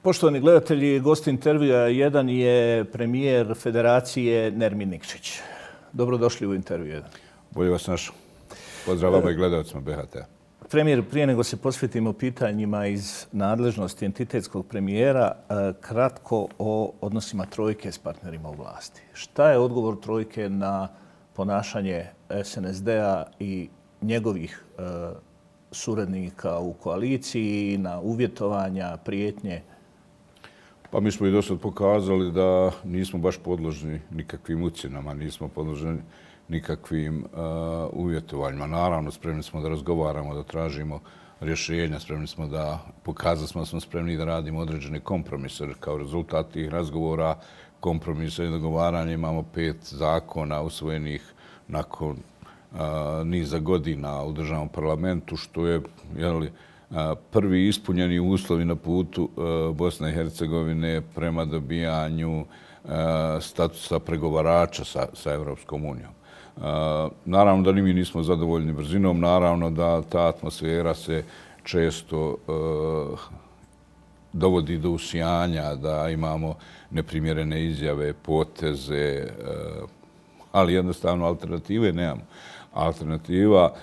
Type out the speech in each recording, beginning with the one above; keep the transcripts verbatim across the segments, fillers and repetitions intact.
Poštovani gledatelji, gost intervjua jedan je premijer Federacije Nermin Nikšić. Dobrodošli u intervju jedan. Bolje vas našao. Pozdrav vama i gledalcima B H T-a. Premijer, prije nego se posvetimo pitanjima iz nadležnosti entitetskog premijera, kratko o odnosima trojke s partnerima u vlasti. Šta je odgovor trojke na ponašanje S N S D-a i njegovih suradnika u koaliciji, na uvjetovanja, prijetnje? Pa mi smo i dosad pokazali da nismo baš podložni nikakvim ucjenama, nismo podložni nikakvim uh, uvjetovanjima. Naravno, spremni smo da razgovaramo, da tražimo rješenja, spremni smo da pokazali smo da smo spremni da radimo određene kompromise. Kao rezultat tih razgovora, kompromisa i dogovaranja imamo pet zakona usvojenih nakon uh, niza godina u državnom parlamentu, što je jeli, prvi ispunjeni uslovi na putu Bosne i Hercegovine prema dobijanju statusa pregovarača sa, sa Europskom unijom. Naravno da ni mi nismo zadovoljni brzinom, naravno da ta atmosfera se često dovodi do usijanja, da imamo neprimjerene izjave, poteze, ali jednostavno alternative nemamo. Alternativa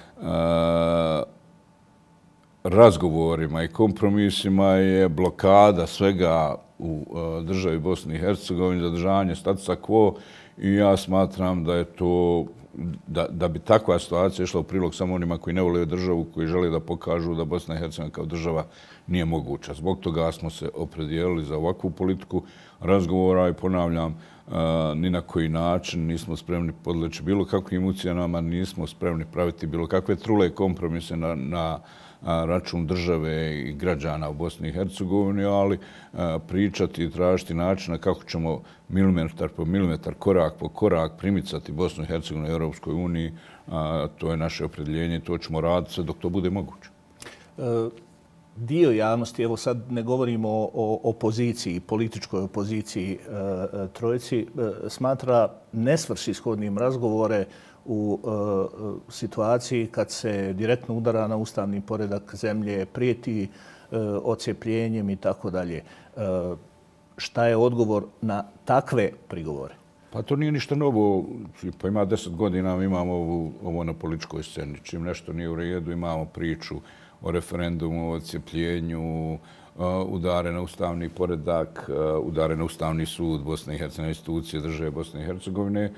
razgovorima i kompromisima je blokada svega u državi Bosne i Hercegovine, zadržavanje statusa quo i ja smatram da je to da, da bi takva situacija išla u prilog samo onima koji ne vole državu, koji žele da pokažu da Bosna i Hercegovina kao država nije moguća. Zbog toga smo se opredijelili za ovakvu politiku razgovora i ponavljam, ni na koji način nismo spremni podleći bilo kakvim ucjenama, nismo spremni praviti bilo kakve trule kompromise na, na račun države i građana u Bosni i Hercegovini, ali pričati i tražiti načina kako ćemo milimetar po milimetar, korak po korak primicati Bosnu i Hercegovinu u Europskoj uniji, to je naše opredjeljenje i to ćemo raditi sve dok to bude moguće. Dio javnosti, evo sad ne govorimo o opoziciji, političkoj opoziciji trojici, smatra nesvrsishodnim razgovore u uh, situaciji kad se direktno udara na ustavni poredak zemlje, prijeti uh, odcepljenjem i tako dalje. Šta je odgovor na takve prigovore? Pa to nije ništa novo. Pa ima deset godina mi imamo ovu, ovo na političkoj sceni. Čim nešto nije u redu, imamo priču o referendumu, o odcepljenju, uh, udare na ustavni poredak, uh, udare na Ustavni sud Bosne i Hercegovine, institucije države Bosne i Hercegovine.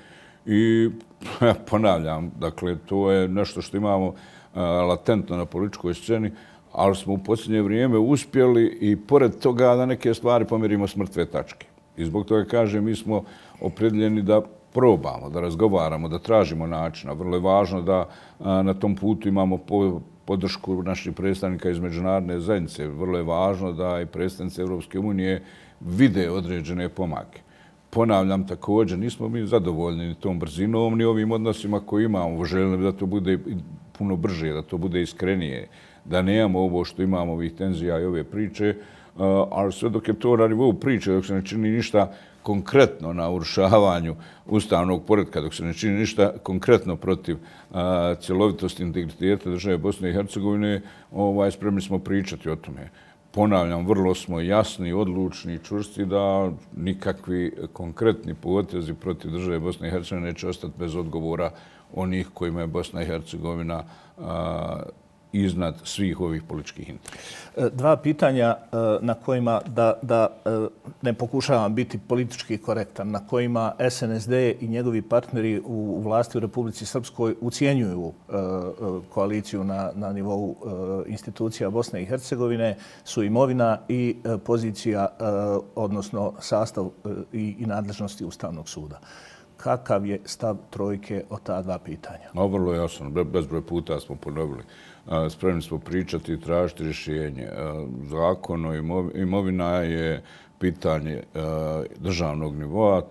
I ponavljam, dakle, to je nešto što imamo uh, latentno na političkoj sceni, ali smo u posljednje vrijeme uspjeli i pored toga da neke stvari pomjerimo s mrtve tačke. I zbog toga kažem, mi smo opredjeljeni da probamo, da razgovaramo, da tražimo načina. Vrlo je važno da uh, na tom putu imamo po, podršku naših predstavnika iz međunarodne zajednice. Vrlo je važno da i predstavnici Europske unije vide određene pomake. Ponavljam također, nismo mi zadovoljni ni tom brzinom, ni ovim odnosima koje imamo. Želim da to bude puno brže, da to bude iskrenije, da nemamo ovo što imamo, ovih tenzija i ove priče, ali sve dok je to na nivou priče, dok se ne čini ništa konkretno na urušavanju ustavnog poretka, dok se ne čini ništa konkretno protiv cjelovitosti i integriteta države Bosne i Hercegovine, ovaj, spremni smo pričati o tome. Ponavljam, vrlo smo jasni, odlučni i čvrsti da nikakvi konkretni potezi protiv države Bosne i Hercegovine neće ostati bez odgovora onih kojima je Bosna i Hercegovina a, iznad svih ovih političkih interesa. Dva pitanja na kojima, da, da ne pokušavam biti politički korektan, na kojima S N S D i njegovi partneri u vlasti u Republici Srpskoj ucijenjuju koaliciju na, na nivou institucija Bosne i Hercegovine su imovina i pozicija, odnosno sastav i, i nadležnosti Ustavnog suda. Kakav je stav trojke o ta dva pitanja? No, vrlo jasno. Bezbroj puta smo ponovili. Spremni smo pričati i tražiti rješenje. Zakon o imovina je pitanje državnog nivoa.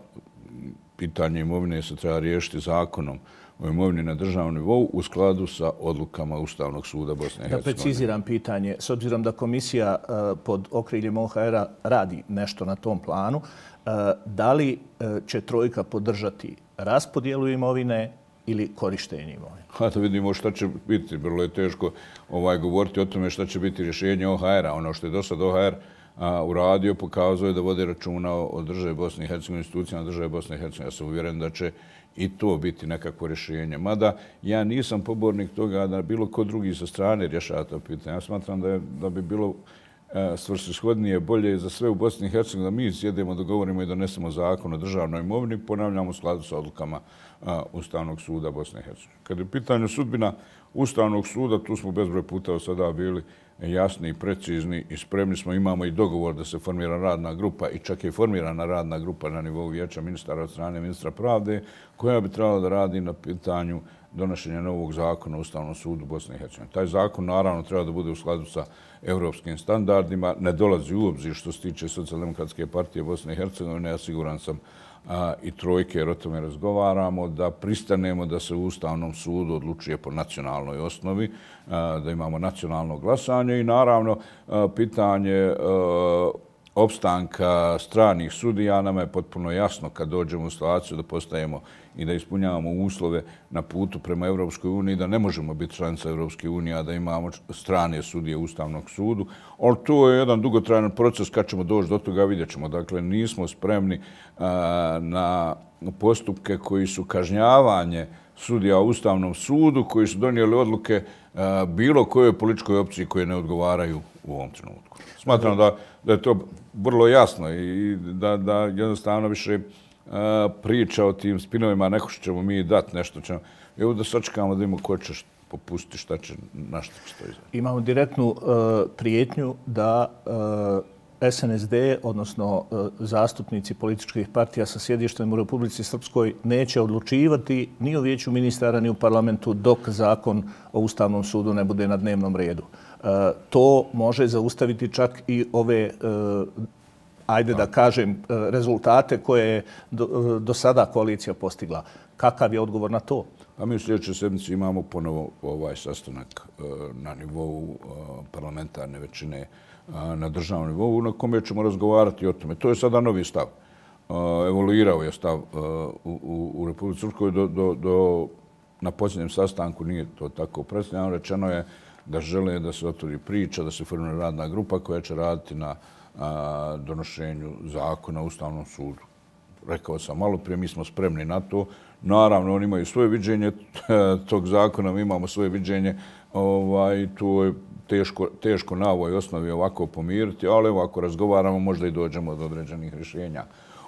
Pitanje imovine se treba riješiti zakonom o imovini na državnom nivou u skladu sa odlukama Ustavnog suda Bosne i Hercegovine. Da preciziram pitanje, s obzirom da komisija pod okriljem O H R-a radi nešto na tom planu, da li će trojka podržati raspodjelu imovine ili korištenje imovine? Ha, da vidimo šta će biti. Vrlo je teško ovaj, govoriti o tome šta će biti rješenje O H R-a. Ono što je do sad O H R uradio, pokazao je da vode računa o državi Bosne i Hercegovine, institucijama države Bosne i Hercegovine. Ja sam uvjeren da će i to biti nekakvo rješenje. Mada ja nisam pobornik toga da bilo ko drugi sa strane rješava to pitanje. Ja smatram da, je, da bi bilo svrsishodnije, bolje za sve u Bosni i Hercegovini da mi sjedemo, dogovorimo i donesemo zakon o državnoj imovini, ponavljamo u skladu sa odlukama Ustavnog suda Bosne i Hercegovine. Kad je pitanje sudbina Ustavnog suda, tu smo bezbroj puta od sada bili jasni i precizni i spremni smo. Imamo i dogovor da se formira radna grupa i čak je formirana radna grupa na nivou vijeća ministara od strane ministra pravde koja bi trebala da radi na pitanju donošenja novog zakona o Ustavnom sudu Bosne i Hercegovine. Taj zakon naravno treba da bude u skladu sa evropskim standardima. Ne dolazi u obzir što se tiče Socijaldemokratske partije Bosne i Hercegovine. Ja siguran sam a, i trojke, jer o tome razgovaramo, da pristanemo da se u Ustavnom sudu odlučuje po nacionalnoj osnovi, a, da imamo nacionalno glasanje i naravno a, pitanje a, opstanka stranih sudija nama je potpuno jasno kad dođemo u situaciju da postajemo i da ispunjavamo uslove na putu prema Evropskoj uniji, da ne možemo biti članica Evropske unije, a da imamo strane sudije Ustavnog sudu. Ali to je jedan dugotrajan proces, kad ćemo doći do toga vidjet ćemo. Dakle, nismo spremni a, na postupke koji su kažnjavanje sudija u Ustavnom sudu, koji su donijeli odluke a, bilo kojoj političkoj opciji koje ne odgovaraju u ovom trenutku. Smatram da, da je to vrlo jasno i da, da jednostavno više uh, priča o tim spinovima, neko što ćemo mi dati, nešto ćemo. Evo da sačekamo da imamo ko će popustiti, šta će, na što će to izgleda. Imamo direktnu uh, prijetnju da uh, S N S D, odnosno uh, zastupnici političkih partija sa sjedištem u Republici Srpskoj, neće odlučivati ni u vijeću ministara, ni u parlamentu dok zakon o Ustavnom sudu ne bude na dnevnom redu. Uh, to može zaustaviti čak i ove, uh, ajde da kažem, uh, rezultate koje je do, uh, do sada koalicija postigla. Kakav je odgovor na to? A mi u sljedećoj sedmici imamo ponovo ovaj sastanak uh, na nivou uh, parlamentarne većine uh, na državnom nivou na kome ćemo razgovarati o tome. To je sada novi stav. Uh, evoluirao je stav uh, u, u, u Republici Srpskoj do, do, do, na posljednjem sastanku, nije to tako predstavljeno, rečeno je da žele da se otvori priča, da se formira radna grupa koja će raditi na a, donošenju zakona o Ustavnom sudu. Rekao sam malo prije, mi smo spremni na to. Naravno, oni imaju svoje viđenje tog zakona, mi imamo svoje viđenje. Ovaj, to je teško, teško na ovoj osnovi ovako pomiriti, ali evo, ako razgovaramo, možda i dođemo do određenih rješenja.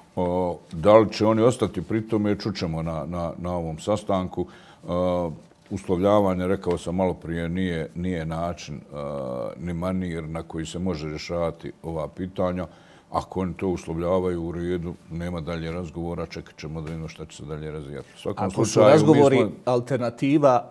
O, da li će oni ostati pri tome, čućemo na, na, na ovom sastanku. O, uslovljavanje, rekao sam malo prije, nije, nije način uh, ni manir na koji se može rješavati ova pitanja. Ako oni to uslovljavaju u redu, nema dalje razgovora, čekat ćemo da vidimo šta će se dalje razvijati. Ako su razgovori smo... alternativa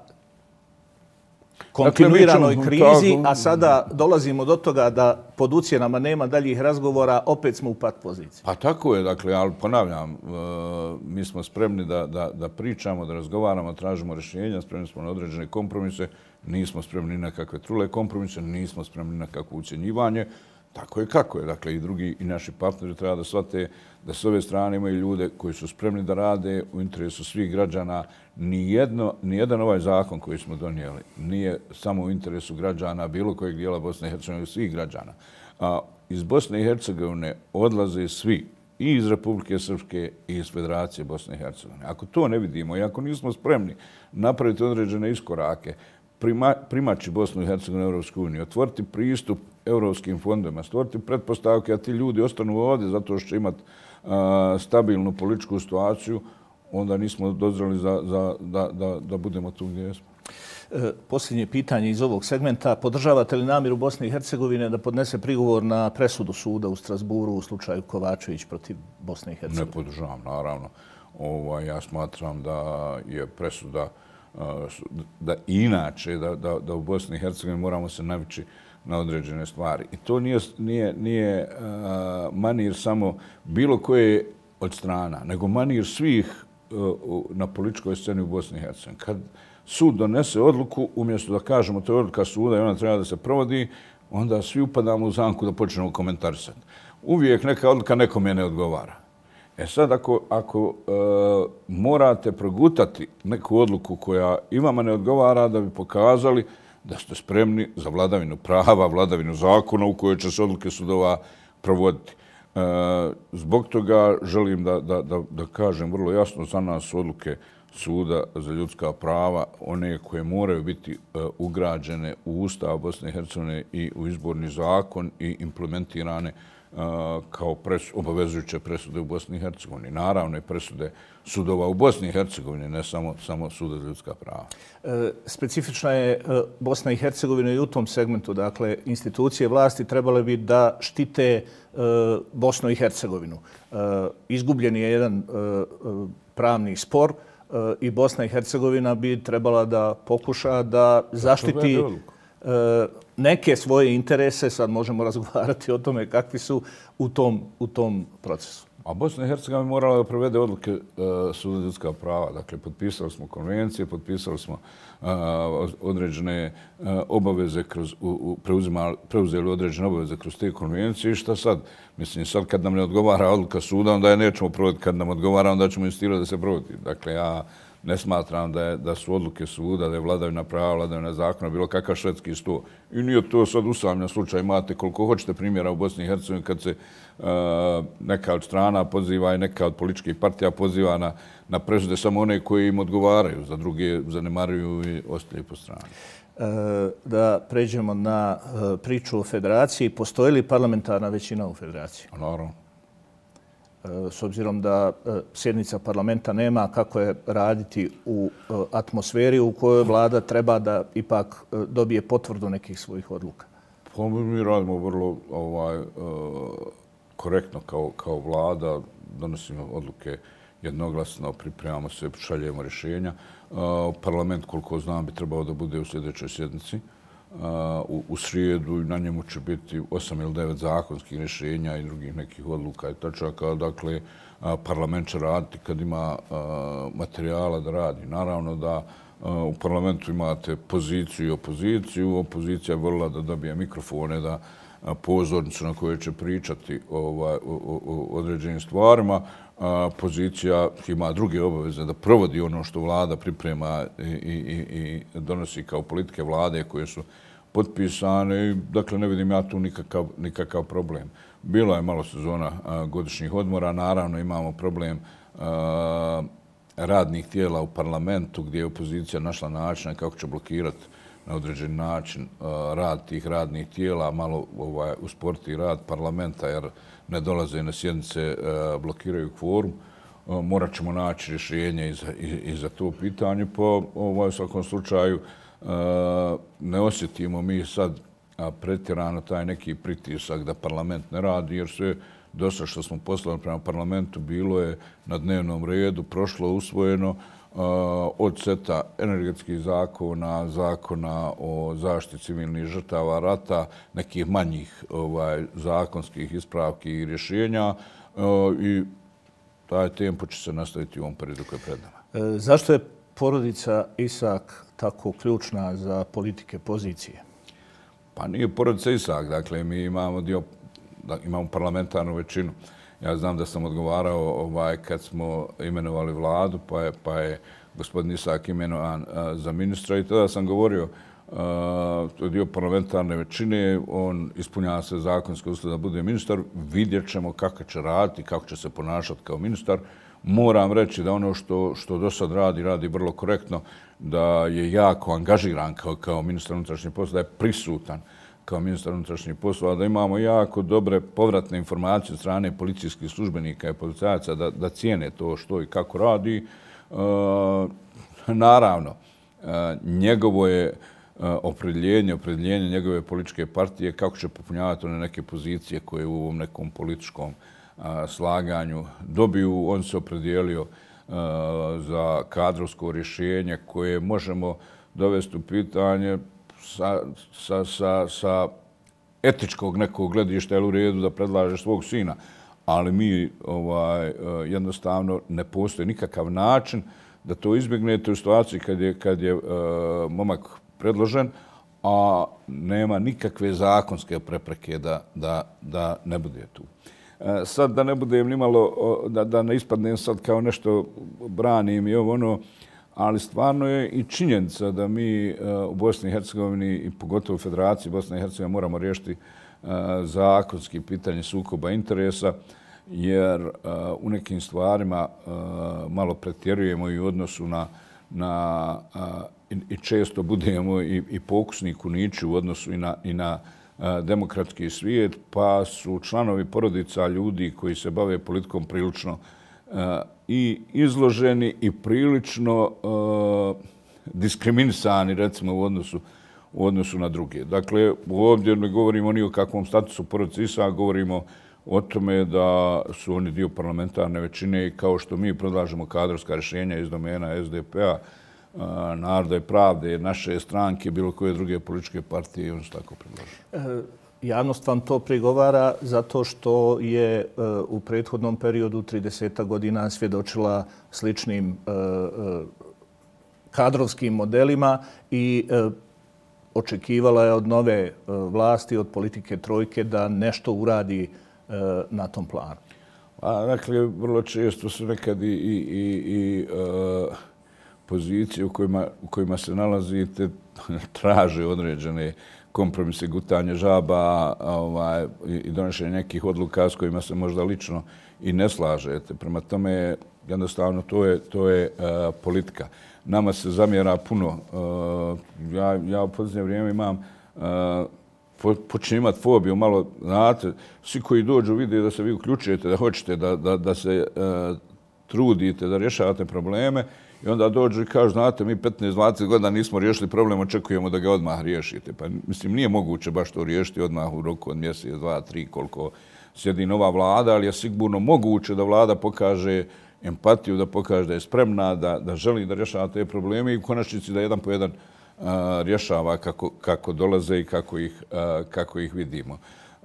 kontinuiranoj dakle, krizi, tako... a sada dolazimo do toga da pod ucjenama nema daljih razgovora, opet smo u pat poziciji. Pa tako je, dakle, ali ponavljam, mi smo spremni da, da, da pričamo, da razgovaramo, tražimo rješenja, spremni smo na određene kompromise, nismo spremni na kakve trule kompromise, nismo spremni na kakvo ucjenjivanje. Tako je kako je. Dakle, i drugi i naši partneri treba da shvate da s ove strane imaju ljude koji su spremni da rade u interesu svih građana. Nijedno, nijedan ovaj zakon koji smo donijeli nije samo u interesu građana bilo kojeg dijela Bosne i Hercegovine, svih građana. A, iz Bosne i Hercegovine odlaze svi, i iz Republike Srpske i iz Federacije Bosne i Hercegovine. Ako to ne vidimo i ako nismo spremni napraviti određene iskorake, prima, primaći Bosnu i Hercegovinu u Europsku uniju, otvoriti pristup europskim fondovima, stvoriti pretpostavke, a ti ljudi ostanu ovdje zato što će imati a, stabilnu političku situaciju, onda nismo dozreli za, za, da, da, da budemo tu gdje smo. E, posljednje pitanje iz ovog segmenta. Podržavate li namjeru Bosne i Hercegovine da podnese prigovor na presudu suda u Strasburu u slučaju Kovačević protiv Bosne i Hercegovine? Ne podržavam, naravno. Ovaj, ja smatram da je presuda da inače, da, da, da u Bosni i Hercegovini moramo se navići na određene stvari. I to nije, nije, nije uh, manir samo bilo koje od strana, nego manir svih uh, na političkoj sceni u Bosni i Hercegovini. Kad sud donese odluku, umjesto da kažemo to je odluka suda i ona treba da se provodi, onda svi upadamo u zamku da počnemo komentarisati. Uvijek neka odluka nekome ne odgovara. E sad, ako, ako e, morate progutati neku odluku koja i vama ne odgovara da bi pokazali da ste spremni za vladavinu prava, vladavinu zakona u kojoj će se odluke sudova provoditi. Zbog toga želim da, da, da, da kažem vrlo jasno, za nas odluke Suda za ljudska prava, one koje moraju biti ugrađene u Ustav Bosne i Hercegovine i u izborni zakon i implementirane kao presu, obavezujuće presude u Bosni i Hercegovini. Naravno i presude sudova u Bosni i Hercegovini, ne samo, samo Suda za ljudska prava. E, specifična je e, Bosna i Hercegovina i u tom segmentu. Dakle, institucije vlasti trebale bi da štite e, Bosnu i Hercegovinu. E, izgubljen je jedan e, pravni spor e, i Bosna i Hercegovina bi trebala da pokuša da zaštiti e, neke svoje interese. Sad možemo razgovarati o tome kakvi su u tom, u tom procesu. A Bosna i Hercegovina morala da provede odluke uh, Suda za ljudska prava. Dakle, potpisali smo konvencije, potpisali smo uh, određene uh, obaveze, kroz, u, u, preuzeli određene obaveze kroz te konvencije i šta sad? Mislim, sad kad nam ne odgovara odluka suda, onda je nećemo provoditi. Kad nam odgovara, onda ćemo insistirati da se provodi. Dakle, ja ne smatram da, je, da su odluke suda, da je vladavina prava, vladavina zakona, bilo kakav švedski sto. I nije to sad usamljen slučaj. Imate koliko hoćete primjera u Bosni i Hercegovini kad se uh, neka od strana poziva i neka od političkih partija poziva na, na presude samo one koji im odgovaraju, za druge zanemaruju i ostaju po strani. E, da pređemo na e, priču o federaciji. Postoji li parlamentarna većina u federaciji? Naravno. S obzirom da sjednica parlamenta nema, kako je raditi u atmosferi u kojoj vlada treba da ipak dobije potvrdu nekih svojih odluka? Pa mi radimo vrlo ovaj, korektno kao, kao vlada, donosimo odluke jednoglasno, pripremamo se, šaljemo rješenja. Parlament, koliko znam, bi trebao da bude u sljedećoj sjednici. U, u srijedu na njemu će biti osam ili devet zakonskih rješenja i drugih nekih odluka i tačaka. Dakle, parlament će raditi kad ima materijala da radi. Naravno da u parlamentu imate poziciju i opoziciju. Opozicija je volila da dobije mikrofone, da pozornicu na kojoj će pričati ovaj, o, o, o određenim stvarima. Pozicija ima druge obaveze da provodi ono što vlada priprema i, i, i donosi kao politike vlade koje su potpisane. Dakle, ne vidim ja tu nikakav, nikakav problem. Bila je malo sezona godišnjih odmora. Naravno, imamo problem radnih tijela u parlamentu gdje je opozicija našla način kako će blokirati na određen način rad tih radnih tijela, malo ovaj, usporiti rad parlamenta jer ne dolaze na sjednice, blokiraju kvorum. Morat ćemo naći rješenje i za, i, i za to pitanje. Pa ovaj, u svakom slučaju ne osjetimo mi sad pretjerano taj neki pritisak da parlament ne radi, jer sve dosta što smo poslali prema parlamentu bilo je na dnevnom redu, prošlo, usvojeno, od seta energetskih zakona, zakona o zaštiti civilnih žrtava rata, nekih manjih ovaj, zakonskih ispravki i rješenja i taj tempo će se nastaviti u ovom periodu koji je pred nama. E, zašto je porodica Isak tako ključna za politike pozicije? Pa nije porodica Isak. Dakle, mi imamo dio, da, imamo parlamentarnu većinu. Ja znam da sam odgovarao ovaj, kad smo imenovali vladu, pa je, pa je gospodin Isak imenovan a, za ministra i tada sam govorio a, to je dio parlamentarne većine, on ispunjava se zakonske uslove da bude ministar, vidjet ćemo kako će raditi, kako će se ponašati kao ministar. Moram reći da ono što, što do sad radi, radi vrlo korektno, da je jako angažiran kao, kao ministar unutrašnjih poslova, da je prisutan kao ministar unutrašnjih poslova, da imamo jako dobre povratne informacije od strane policijskih službenika i policajaca da, da cijene to što i kako radi. E, naravno, e, njegovo je e, opredjeljenje, opredjeljenje njegove političke partije kako će popunjavati one neke pozicije koje u ovom nekom političkom a, slaganju dobiju. On se opredijelio a, za kadrovsko rješenje koje možemo dovesti u pitanje sa, sa, sa, sa etičkog nekog gledišta, je u redu da predlaže svog sina, ali mi ovaj, jednostavno ne postoji nikakav način da to izbjegnete u situaciji kad je, kad je uh, momak predložen, a nema nikakve zakonske prepreke da, da, da ne bude tu. Uh, sad da ne budem nimalo, da, da ne ispadnem sad kao nešto branim i ovo ono, ali stvarno je i činjenica da mi u Bosni i Hercegovini i pogotovo u Federaciji Bosne i Hercegovine moramo riješiti zakonski pitanje sukoba interesa, jer u nekim stvarima malo pretjerujemo i u odnosu na, na i često budemo i, i pokusni kunići u odnosu i na, i na demokratski svijet, pa su članovi porodica ljudi koji se bave politikom prilično i izloženi i prilično diskriminisani, recimo, u odnosu u odnosu na druge. Dakle, ovdje ne govorimo ni o kakvom statusu porodice Isa, govorimo o tome da su oni dio parlamentarne većine i kao što mi predlažemo kadrovska rješenja iz domena S D P-a, Naroda i pravde, naše stranke, bilo koje druge političke partije i oni su tako predlažu. Javnost vam to prigovara zato što je u prethodnom periodu trideset godina svjedočila sličnim kadrovskim modelima i očekivala je od nove vlasti, od politike trojke da nešto uradi na tom planu. A, dakle, vrlo često su nekad i, i, i, i uh, pozicije u kojima, u kojima se nalazite traže određene kompromise, gutanje žaba ovaj, i donošenje nekih odluka s kojima se možda lično i ne slažete. Prema tome, jednostavno, to je, to je uh, politika. Nama se zamjera puno. Uh, ja, ja u posljednje vrijeme imam uh, počinje imati fobiju, malo, znate, svi koji dođu vide da se vi uključujete, da hoćete, da, da, da se uh, trudite, da rješavate probleme i onda dođu i kažu, znate, mi petnaest dvadeset godina nismo riješili problem, očekujemo da ga odmah riješite. Pa, mislim, nije moguće baš to riješiti odmah u roku od mjesec, dva, tri, koliko sjedi nova vlada, ali je sigurno moguće da vlada pokaže empatiju, da pokaže da je spremna, da, da želi da rješava te probleme i u konačnici da jedan po jedan uh, rješava kako, kako dolaze i kako ih, uh, kako ih vidimo. Uh,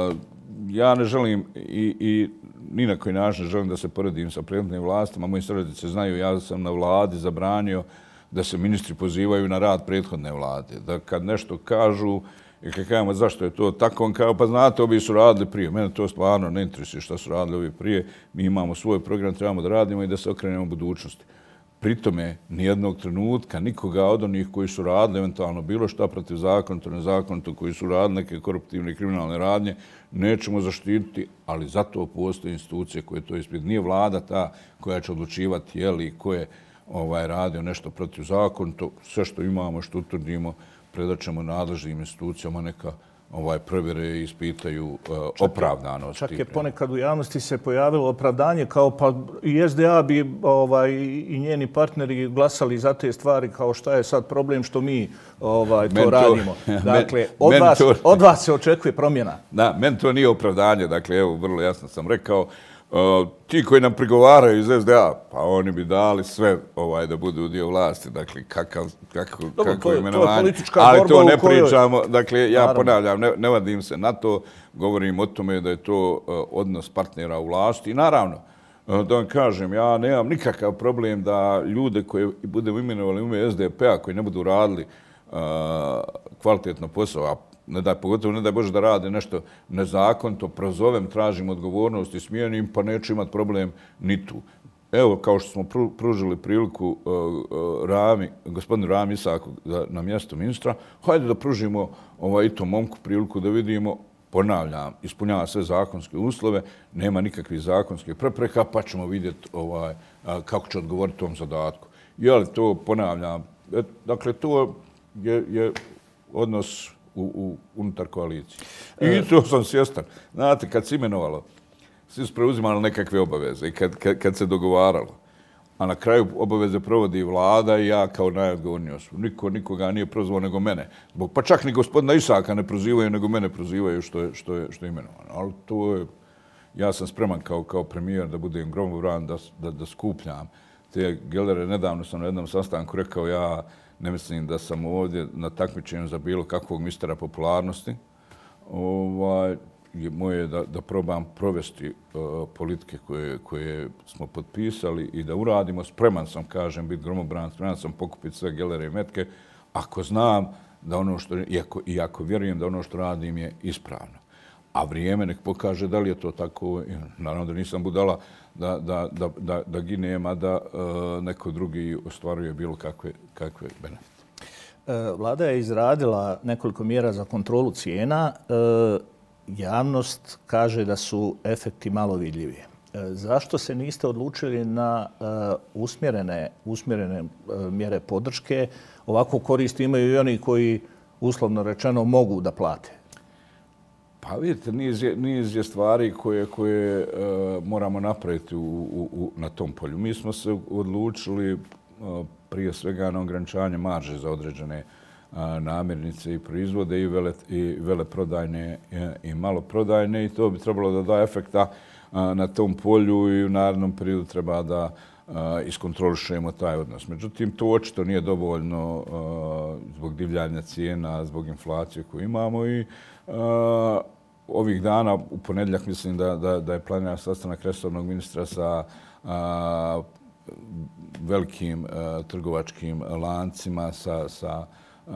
ja ne želim i, i ni na koji način ne želim da se poredim sa prethodnim vlastima. Moji srodnici znaju, ja sam na vladi zabranio da se ministri pozivaju na rad prethodne vlade. Da kad nešto kažu i kad kažemo zašto je to tako, on kao, pa znate, ovi su radili prije. Mene to stvarno ne interesuje šta su radili ovi prije. Mi imamo svoj program, trebamo da radimo i da se okrenemo budućnosti. Pritome, nijednog trenutka, nikoga od onih koji su radili, eventualno bilo šta protiv zakonito, nezakonito, koji su radili neke koruptivne i kriminalne radnje, nećemo zaštititi, ali zato postoje institucije koje to ispred. Nije vlada ta koja će odlučivati je li ko je ovaj, radio nešto protiv zakonito. Sve što imamo, što utvrdimo, predaćemo nadležnim institucijama, neka ovaj provjere i ispitaju uh, opravdanost. Čak je ponekad u javnosti se pojavilo opravdanje kao pa i S D A bi ovaj, i njeni partneri glasali za te stvari kao šta je sad problem što mi ovaj, to, to radimo. Dakle, men, od, vas, to, od vas se očekuje promjena. Da, meni to nije opravdanje. Dakle, evo, vrlo jasno sam rekao. Uh, ti koji nam prigovaraju iz S D A, pa oni bi dali sve ovaj, da budu dio vlasti. Dakle, kakav, kako, Dobro, kako to, imenovanje. To ali to ne kojoj... pričamo. Dakle, ja Naravno. ponavljam, ne, ne vadim se na to. Govorim o tome da je to uh, odnos partnera u vlasti. I naravno, uh, da vam kažem, ja nemam nikakav problem da ljude koje budemo imenovali u ime S D P-a, koji ne budu radili uh, kvalitetno posao, a ne daj, pogotovo ne daj Bože da rade nešto nezakonito, prozovem, tražim odgovornost i smijenim, pa neću imati problem ni tu. Evo, kao što smo pru, pružili priliku uh, uh, Rami, gospodinu Rami Isaku da, na mjesto ministra, hajde da pružimo ovaj, i tom momku priliku da vidimo, ponavljam, ispunjava sve zakonske uslove, nema nikakvih zakonskih prepreka, pa ćemo vidjeti ovaj, uh, kako će odgovoriti tom zadatku. Je li to, ponavljam, et, dakle, to je, je odnos U, u, unutar koalicije. I to sam svjestan. Znate, kad se imenovalo, svi su preuzimali nekakve obaveze i kad, kad, kad se dogovaralo, a na kraju obaveze provodi vlada i ja kao najodgovorniji osoba. Niko nikoga nije prozvao nego mene. Bog, pa čak ni gospodina Isaka ne prozivaju, nego mene prozivaju što je, što je, što je imenovano. Ali to je, ja sam spreman kao, kao premijer da budem gromobran, da, da, da skupljam te gelere. Nedavno sam na jednom sastanku rekao ja ne mislim da sam ovdje na takmičenju za bilo kakvog mistera popularnosti. Ovaj, moje je da, da probam provesti uh, politike koje, koje smo potpisali i da uradimo. Spreman sam, kažem, biti gromobran, spreman sam pokupiti sve gelere i metke, ako znam da ono što, iako, iako vjerujem da ono što radim je ispravno. a vrijeme nek pokaže da li je to tako. Naravno da nisam budala da, da, da, da, da ginem, a da uh, neko drugi ostvaruje bilo kakve, kakve benefite. Vlada je izradila nekoliko mjera za kontrolu cijena. Javnost kaže da su efekti malo vidljivi. Zašto se niste odlučili na usmjerene, usmjerene mjere podrške? Ovako korist imaju i oni koji, uslovno rečeno, mogu da plate. Pa vidite, niz je, niz je stvari koje, koje uh, moramo napraviti u, u, u, na tom polju. Mi smo se odlučili uh, prije svega na ograničavanje marže za određene a, namirnice i proizvode i, vele, i veleprodajne i, i maloprodajne i to bi trebalo da da efekta a, na tom polju i u narednom periodu treba da a, iskontrolišemo taj odnos. Međutim, to očito nije dovoljno a, zbog divljanja cijena, zbog inflacije koju imamo i a, ovih dana, u ponedjeljak mislim da, da, da je planiran sastanak resornog ministra sa a, velikim uh, trgovačkim lancima, sa, sa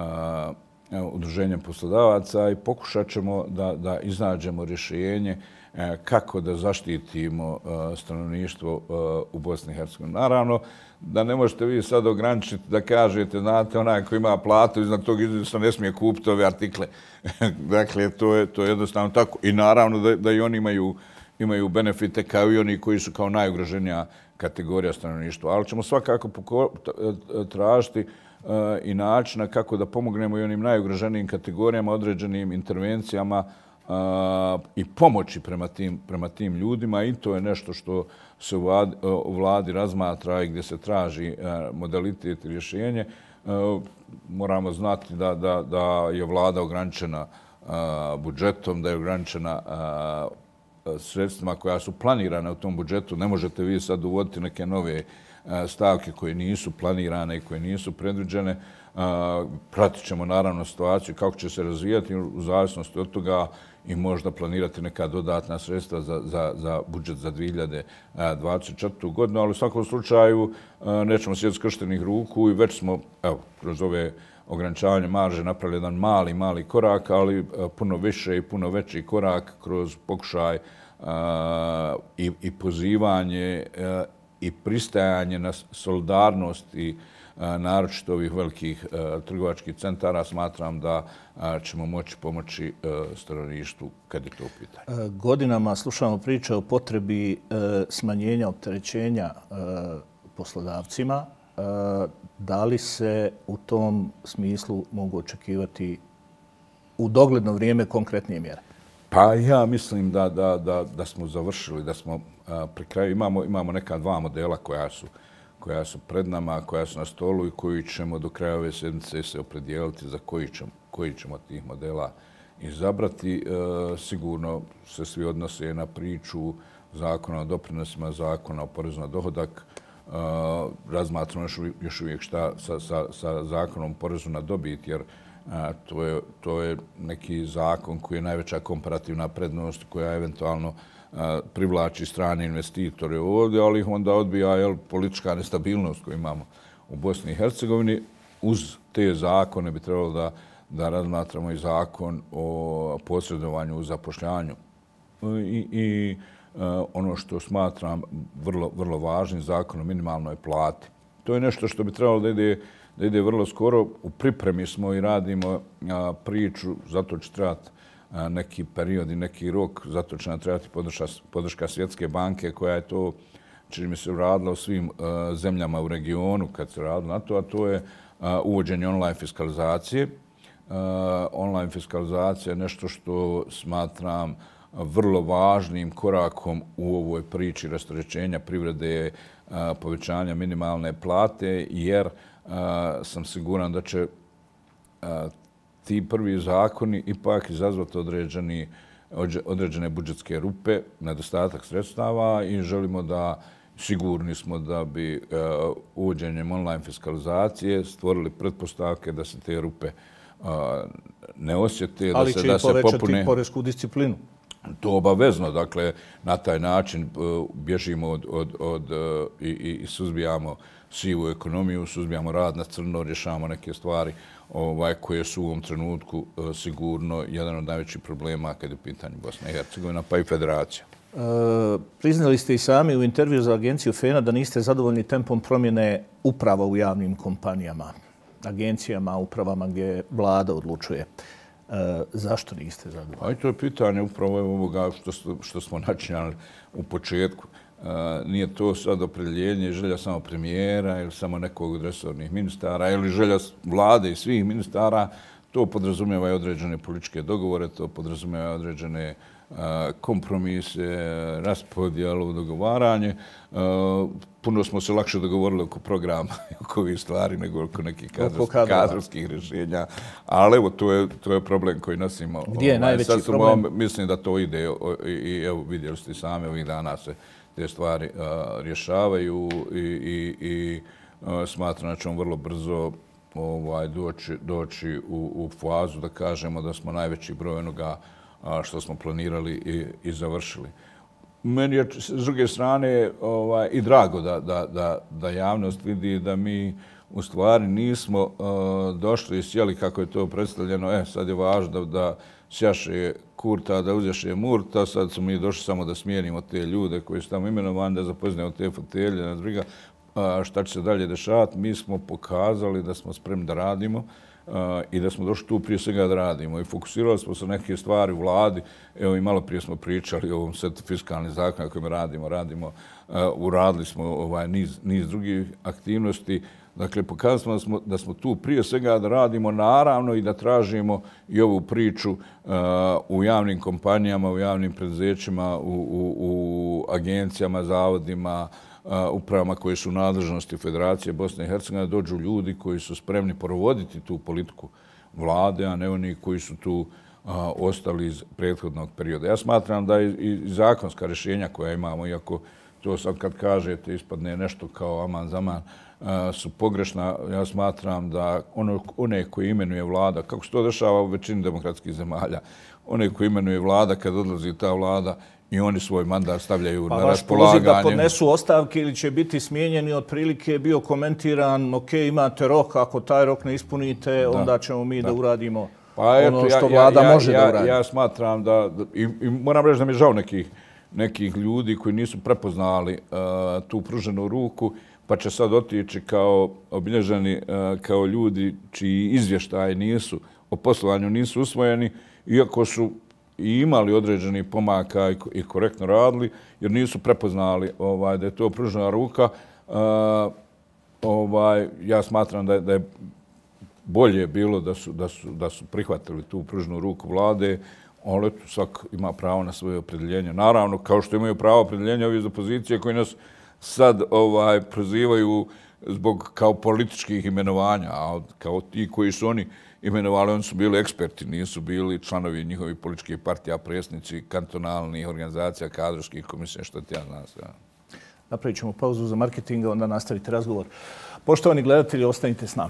uh, udruženjem poslodavaca i pokušat ćemo da, da iznađemo rješenje uh, kako da zaštitimo uh, stanovništvo uh, u Bosni i Hercegovini. Naravno, da ne možete vi sad ograničiti da kažete, znate, onaj koji ima platu, iznad tog iznosa ne smije kupiti ove artikle. Dakle, to je, to je jednostavno tako. I naravno da, da i oni imaju, imaju benefite kao i oni koji su kao najugroženija kategorija stanovništva. Ali ćemo svakako tražiti uh, i načina kako da pomognemo i onim najugroženijim kategorijama, određenim intervencijama uh, i pomoći prema tim, prema tim ljudima. I to je nešto što se u vladi, u vladi razmatra i gdje se traži uh, modalitet i rješenje. Uh, moramo znati da, da, da je vlada ograničena uh, budžetom, da je ograničena uh, sredstvima koja su planirane u tom budžetu. Ne možete vi sad uvoditi neke nove stavke koje nisu planirane i koje nisu predviđene. Pratit ćemo naravno situaciju kako će se razvijati u zavisnosti od toga i možda planirati neka dodatna sredstva za, za, za budžet za dvije hiljade dvadeset četvrtu. godinu, ali u svakom slučaju nećemo sjeti skrštenih ruku i već smo, evo, kroz ove ograničavanje marže napravili jedan mali, mali korak, ali puno više i puno veći korak kroz pokušaj a, i, i pozivanje a, i pristajanje na solidarnost i a, naročito ovih velikih a, trgovačkih centara. Smatram da a, ćemo moći pomoći a, stanovništvu kad je to u pitanju. Godinama slušamo priče o potrebi a, smanjenja opterećenja a, poslodavcima. Da li se u tom smislu mogu očekivati u dogledno vrijeme konkretnije mjere? Pa ja mislim da, da, da, da smo završili, da smo pri kraju, imamo, imamo neka dva modela koja su, koja su pred nama, koja su na stolu i koji ćemo do kraja ove sedmice se opredijeliti za koji ćemo, koji ćemo tih modela izabrati. E, sigurno se svi odnose na priču zakona o doprinosima, zakona o porezu na dohodak. Uh, razmatramo još, još uvijek šta sa, sa, sa zakonom porezu na dobit, jer uh, to, je, to je neki zakon koji je najveća komparativna prednost koja eventualno uh, privlači strane investitore ovdje, ali ih onda odbija jel, politička nestabilnost koju imamo u Bosni i Hercegovini. Uz te zakone bi trebalo da, da razmatramo i zakon o posredovanju u zapošljavanju. I, i Uh, ono što smatram vrlo, vrlo važnim, zakon o minimalnoj plati. To je nešto što bi trebalo da ide, da ide vrlo skoro. U pripremi smo i radimo uh, priču, zato će trebati uh, neki period i neki rok, zato će nam trebati podrška, podrška Svjetske banke koja je to, čini mi se, uradila u svim uh, zemljama u regionu kad se radilo na to, a to je uh, uvođenje online fiskalizacije. Uh, online fiskalizacija je nešto što smatram vrlo važnim korakom u ovoj priči rasterećenja privrede, povećanja minimalne plate, jer sam siguran da će ti prvi zakoni ipak izazvati određeni, određene budžetske rupe, nedostatak sredstava i želimo da, sigurni smo da bi uvođenjem online fiskalizacije stvorili pretpostavke da se te rupe ne osjete, da se, da se popune. Ali će i povećati poresku disciplinu. To obavezno, dakle, na taj način bježimo od, od, od, i, i suzbijamo sivu ekonomiju, suzbijamo rad na crno, rješavamo neke stvari ovaj, koje su u ovom trenutku sigurno jedan od najvećih problema kad je u pitanju Bosna i Hercegovina, pa i federacija. E, priznali ste i sami u intervju za agenciju F E N A da niste zadovoljni tempom promjene uprava u javnim kompanijama, agencijama, upravama gdje vlada odlučuje. E, zašto niste zadovoljni? A i to je pitanje upravo ovoga što, što smo načinjali u početku. Uh, nije to sad opredjeljenje, želja samo premijera ili samo nekog od resornih ministara ili želja vlade i svih ministara. To podrazumijeva i određene političke dogovore, to podrazumijeva određene uh, kompromise, raspodjelu, dogovaranje. Uh, puno smo se lakše dogovorili oko programa i oko ovih stvari nego oko nekih kadrovskih, kadrovskih rješenja. Ali evo, to je, to je problem koji nosimo. Gdje je najveći sad problem? Ovo, mislim da to ide i, i evo, vidjeli ste sami ovih dana se te stvari uh, rješavaju i, i, i uh, smatram da ćemo vrlo brzo ovaj, doći, doći u, u fazu da kažemo da smo najveći broj onoga uh, što smo planirali i, i završili. Meni je s druge strane ovaj, i drago da, da, da, da javnost vidi da mi u stvari nismo uh, došli i sjeli kako je to predstavljeno. E, sad je važno da, da sjaše Kurta, da uzjaše Murta, sad smo mi došli samo da smijenimo te ljude koji su tamo imenovani, da zapoznemo te fotelje, na druga, uh, šta će se dalje dešavati. Mi smo pokazali da smo spremni da radimo uh, i da smo došli tu prije svega da radimo. I fokusirali smo se neke stvari u vladi. Evo i malo prije smo pričali o ovom setu fiskalnih zakona kojima radimo. radimo uh, uradili smo ovaj, niz, niz drugih aktivnosti. Dakle, pokazali smo da, smo da smo tu prije svega da radimo naravno i da tražimo i ovu priču uh, u javnim kompanijama, u javnim preduzećima, u, u, u agencijama, zavodima, uh, upravama koje su u nadležnosti Federacije Bosne i Hercegovine, da dođu ljudi koji su spremni provoditi tu politiku vlade, a ne oni koji su tu uh, ostali iz prethodnog perioda. Ja smatram da i, i zakonska rješenja koja imamo, iako to sad kad kažete ispadne nešto kao aman zaman, su pogrešna. Ja smatram da ono, one koje imenuje vlada, kako se to dešava u većini demokratskih zemalja, one koje imenuje vlada, kad odlazi ta vlada i oni svoj mandat stavljaju pa na raspolaganje. Pa vaš poziv da podnesu ostavke ili će biti smijenjeni, otprilike je bio komentiran, ok, imate rok, ako taj rok ne ispunite, da, onda ćemo mi da, da uradimo pa eto, ono što ja, vlada ja, može ja, da uradi. Ja smatram da, i, i moram reći da mi je žao nekih, nekih ljudi koji nisu prepoznali uh, tu pruženu ruku, pa će sad otići kao obilježeni kao ljudi čiji izvještaji nisu o poslovanju nisu usvojeni, iako su i imali određeni pomaka i korektno radili, jer nisu prepoznali ovaj, da je to pružena ruka. Uh, ovaj, ja smatram da je, da je bolje bilo da su, da, su, da su prihvatili tu pruženu ruku vlade, ali svak ima pravo na svoje opredjeljenje. Naravno, kao što imaju pravo opredjeljenja ovi iz opozicije koji nas sad ovaj, prozivaju zbog kao političkih imenovanja, a kao ti koji su oni imenovali, oni su bili eksperti, nisu bili članovi njihovih političkih partija, predsjednici kantonalnih organizacija, kadrovskih komisija, što ti ja znam sve. Napravit ćemo pauzu za marketing, onda nastavite razgovor. Poštovani gledatelji, ostanite s nama.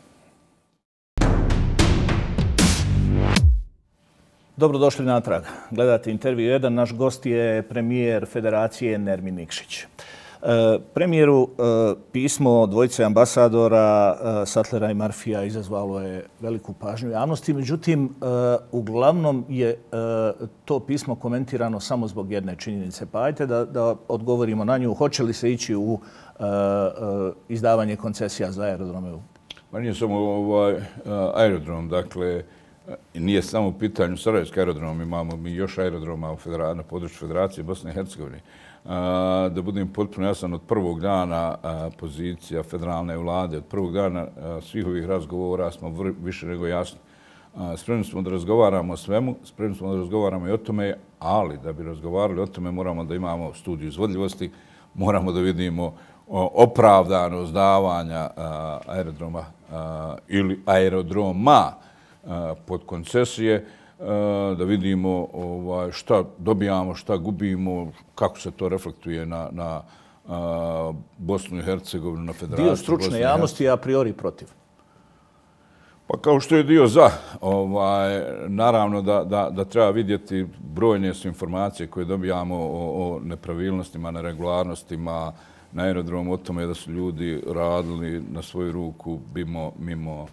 Dobrodošli natrag. Gledate intervju jedan. Naš gost je premijer Federacije Nermin Nikšić. Premijeru, pismo dvojice ambasadora Sattlera i Marfija izazvalo je veliku pažnju javnosti. Međutim, uglavnom je to pismo komentirano samo zbog jedne činjenice. Pa ajte da, da odgovorimo na nju. Hoće li se ići u izdavanje koncesija za aerodrome? Ma nije samo ovaj aerodrom. Dakle, nije samo u pitanju Sarajevski aerodrom. Imamo mi još aerodroma na području Federacije Bosne i Hercegovine. Da budem potpuno jasan, od prvog dana pozicija federalne vlade, od prvog dana svih ovih razgovora smo više nego jasni. Spremni smo da razgovaramo o svemu, spremni smo da razgovaramo i o tome, ali da bi razgovarali o tome moramo da imamo studiju izvodljivosti, moramo da vidimo opravdanost davanja aerodroma ili aerodroma pod koncesije, da vidimo ovaj, šta dobijamo, šta gubimo, kako se to reflektuje na, na a, Bosnu i Hercegovinu, na Federaciju. Dio stručne javnosti je a priori protiv. Pa kao što je dio za. Ovaj, naravno da, da, da treba vidjeti brojne su informacije koje dobijamo o, o nepravilnostima, neregularnostima na aerodromu, o tome da su ljudi radili na svoju ruku mimo, mimo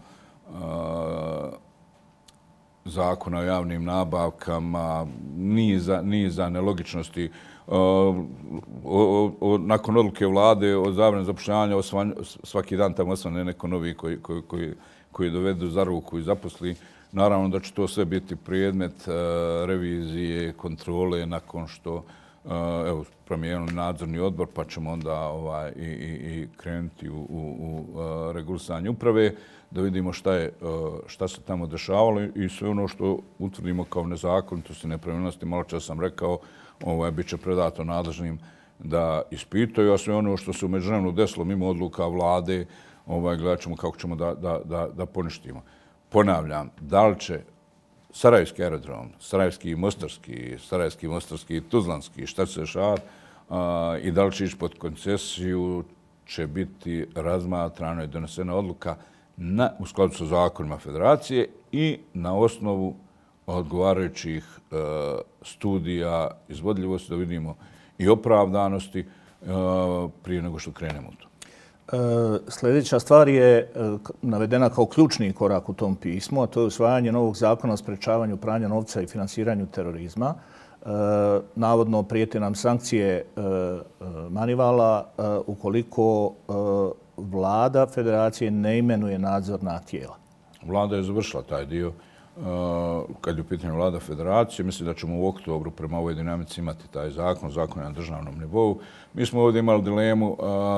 zakona o javnim nabavkama, niza, niza nelogičnosti. O, o, o, nakon odluke vlade o zabrani zapošljavanja svaki dan tamo osvane neko novi koji, koji, koji, koji dovedu za ruku i zaposli. Naravno da će to sve biti predmet uh, revizije, kontrole nakon što uh, evo, promijenili nadzorni odbor, pa ćemo onda ovaj, i, i, i krenuti u, u, u uh, regulisanje uprave, da vidimo šta, je, uh, šta se tamo dešavalo i sve ono što utvrdimo kao nezakonitosti, nepravilnosti. Malo čas sam rekao, ovaj, bit će predato nadležnim da ispitaju, a sve ono što se u međuvremenu desilo mimo odluka vlade, ovaj, gledat ćemo kako ćemo da, da, da, da poništimo. Ponavljam, da li će Sarajevski aerodrom, Sarajevski i Mostarski, Sarajevski, Mostarski i Tuzlanski, šta će se dešavati i da li će ići pod koncesiju, će biti razmatrano i donesena odluka na, u skladu sa zakonima federacije i na osnovu odgovarajućih e, studija izvodljivosti da vidimo i opravdanosti e, prije nego što krenemo u to. Sljedeća stvar je navedena kao ključni korak u tom pismu, a to je usvajanje novog zakona o sprečavanju pranja novca i finansiranju terorizma. Navodno prijete nam sankcije Manivala ukoliko vlada federacije ne imenuje nadzorna tijela. Vlada je završila taj dio. Kad je u pitanju vlada federacije, mislim da ćemo u oktobru prema ovoj dinamici imati taj zakon, zakon na državnom nivou. Mi smo ovdje imali dilemu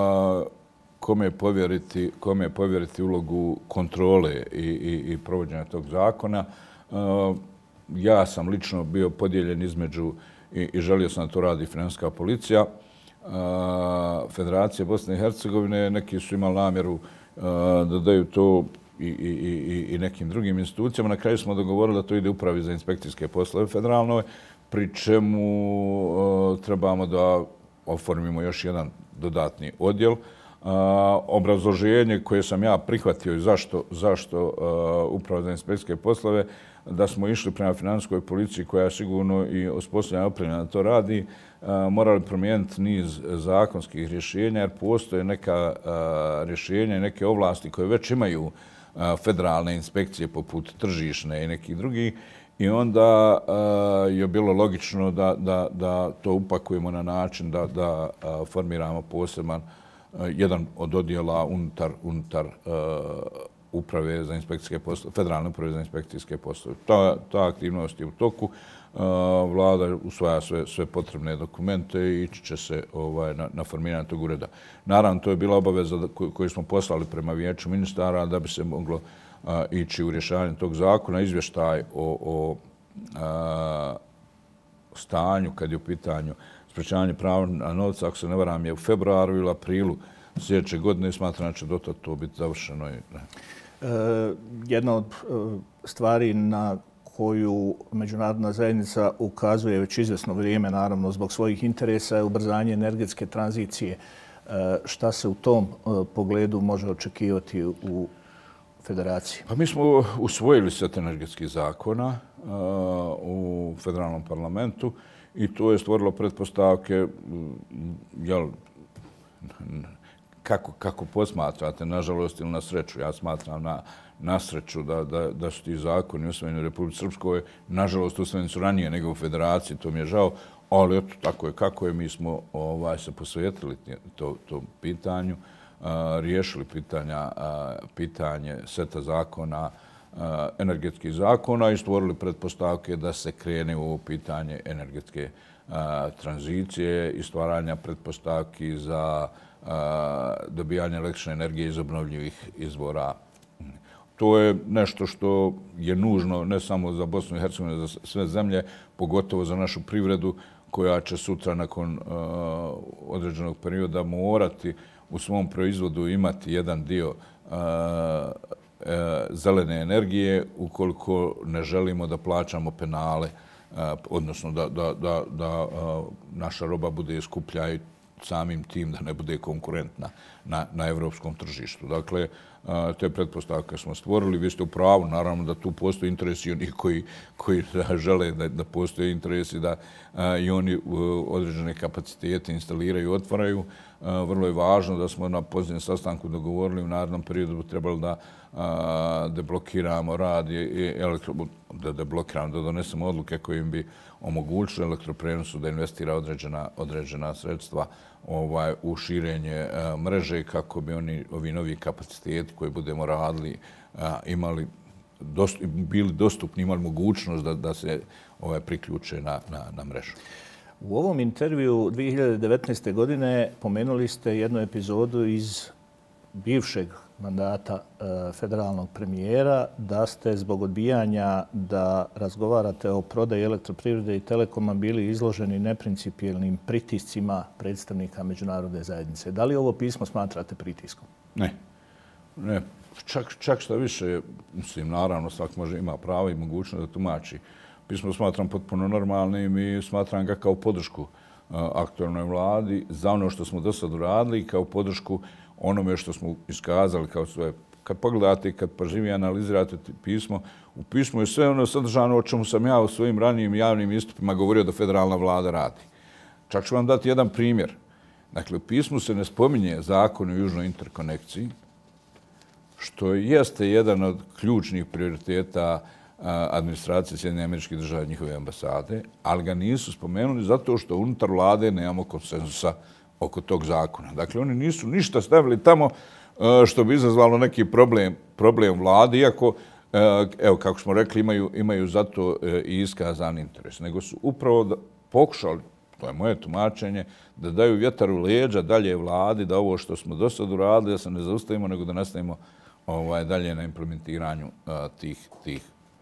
kome povjeriti, kome povjeriti ulogu kontrole i, i, i provođenja tog zakona. Uh, ja sam lično bio podijeljen između i, i želio sam da to radi financijska policija. Uh, Federacija Bosne i Hercegovine, neki su imali namjeru uh, da daju to i, i, i, i nekim drugim institucijama. Na kraju smo dogovorili da to ide upravi za inspekcijske poslove federalnoj, pri čemu uh, trebamo da oformimo još jedan dodatni odjel. Uh, obrazloženje koje sam ja prihvatio i zašto, zašto uh, upravo za inspekcijske poslove, da smo išli prema financijskoj policiji koja je sigurno i osposobljena opremljena da to radi, uh, morali promijeniti niz zakonskih rješenja jer postoje neka uh, rješenja i neke ovlasti koje već imaju uh, federalne inspekcije poput tržišne i nekih drugih i onda uh, je bilo logično da, da, da to upakujemo na način da, da uh, formiramo poseban jedan od odjela unutar, unutar uh, uprave za inspekcijske poslove, federalne uprave za inspekcijske poslove. Ta, ta aktivnost je u toku. Uh, vlada usvaja sve, sve potrebne dokumente i ići će se ovaj, na, na formiranje tog ureda. Naravno, to je bila obaveza koju, koju smo poslali prema vijeću ministara da bi se moglo uh, ići u rješavanje tog zakona. Izvještaj o, o uh, stanju kad je u pitanju sprečavanje prava na novca, ako se ne varam, je u februaru ili aprilu sljedeće godine i smatram da će do tada to biti završeno. E, jedna od stvari na koju međunarodna zajednica ukazuje već izvjesno vrijeme, naravno zbog svojih interesa, je ubrzanje energetske tranzicije. E, šta se u tom pogledu može očekivati u federaciji? Pa mi smo usvojili set energetskih zakona uh, u federalnom parlamentu i to je stvorilo pretpostavke, jel, kako, kako posmatrate, nažalost ili na sreću. Ja smatram na, na sreću da, da, da su ti zakoni usvojeni u Republici Srpskoj. Nažalost, usvojeni su ranije nego u federaciji, to mi je žao, ali eto, tako je kako je. Mi smo ovaj, se posvetili to, to pitanju, a, riješili pitanja, a, pitanje seta zakona, energetskih zakona i stvorili pretpostavke da se krene u ovo pitanje energetske a, tranzicije i stvaranja pretpostavki za a, dobijanje električne energije iz obnovljivih izvora. To je nešto što je nužno ne samo za Bosnu i Hercegovinu, za sve zemlje, pogotovo za našu privredu koja će sutra nakon a, određenog perioda morati u svom proizvodu imati jedan dio a, zelene energije ukoliko ne želimo da plaćamo penale, odnosno da, da, da, da naša roba bude skuplja i samim tim da ne bude konkurentna na, na evropskom tržištu. Dakle, te pretpostavke smo stvorili. Vi ste u pravu, naravno da tu postoji interesi onih koji, koji žele da, da postoje interesi da i oni određene kapacitete instaliraju i otvaraju. Vrlo je važno da smo na posljednjem sastanku dogovorili u narednom periodu trebali da deblokiramo rad i elektro, da deblokiramo, da donesemo odluke kojim bi omogućili elektroprenosu da investira određena, određena sredstva ovaj, u širenje a, mreže kako bi oni, ovi novi kapaciteti koji budemo radili a, imali dost, bili dostupni, imali mogućnost da, da se ovaj, priključe na, na, na mrežu. U ovom intervju dvije hiljade devetnaeste. godine pomenuli ste jednu epizodu iz bivšeg mandata e, federalnog premijera da ste zbog odbijanja da razgovarate o prodaji elektroprivrede i telekoma bili izloženi neprincipijelnim pritiscima predstavnika međunarodne zajednice. Da li ovo pismo smatrate pritiskom? Ne. Ne. Čak, čak što više, mislim, naravno, svak može ima pravo i mogućnost da tumači. Pismo smatram potpuno normalnim i smatram ga kao podršku uh, aktualnoj vladi za ono što smo do sad uradili i kao podršku onome što smo iskazali kao svoje. Kad pogledate i kad pažljivije analizirate pismo, u pismu je sve ono sadržano o čemu sam ja u svojim ranijim javnim istupima govorio da federalna vlada radi. Čak ću vam dati jedan primjer. Dakle, u pismu se ne spominje zakon o južnoj interkonekciji, što jeste jedan od ključnih prioriteta administracije Sjedinjenih Američkih Država i njihove ambasade, ali ga nisu spomenuli zato što unutar vlade nemamo konsenzusa oko tog zakona. Dakle, oni nisu ništa stavili tamo što bi izazvalo neki problem, problem vlade, iako, evo, kako smo rekli, imaju, imaju za to i iskazan interes. Nego su upravo da, pokušali, to je moje tumačenje, da daju vjetar u leđa dalje vladi, da ovo što smo do sad uradili, da se ne zaustavimo, nego da nastavimo ovaj, dalje na implementiranju a, tih, tih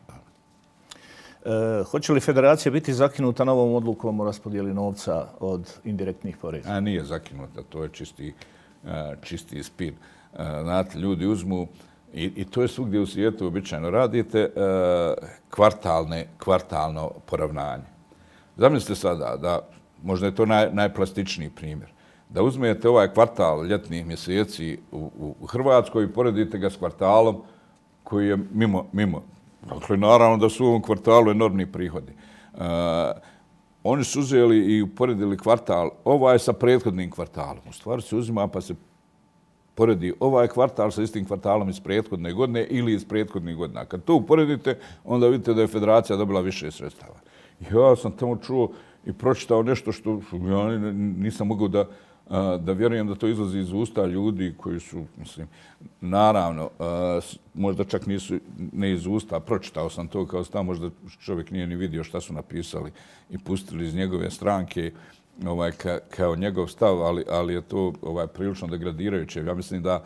E, hoće li federacija biti zakinuta novom odlukom o raspodijeli novca od indirektnih poreza? A nije zakinuta, to je čisti, čisti spin. Znate, ljudi uzmu, i, i to je svugdje u svijetu običajno, radite kvartalne, kvartalno poravnanje. Zamislite sada da, možda je to naj, najplastičniji primjer, da uzmete ovaj kvartal ljetnih mjeseci u, u Hrvatskoj i poredite ga s kvartalom koji je mimo, mimo. Dakle, naravno da su u ovom kvartalu enormni prihodi. Uh, oni su uzeli i uporedili kvartal ovaj sa prethodnim kvartalom. U stvari se uzima pa se poredi ovaj kvartal sa istim kvartalom iz prethodne godine ili iz prethodnih godina. Kad to uporedite, onda vidite da je federacija dobila više sredstava. Ja sam tamo čuo i pročitao nešto što ja nisam mogao da da vjerujem da to izlazi iz usta ljudi koji su, mislim, naravno, možda čak nisu ne iz usta, pročitao sam to kao stav, možda čovjek nije ni vidio šta su napisali i pustili iz njegove stranke ovaj, ka, kao njegov stav, ali, ali je to ovaj, prilično degradirajuće. Ja mislim da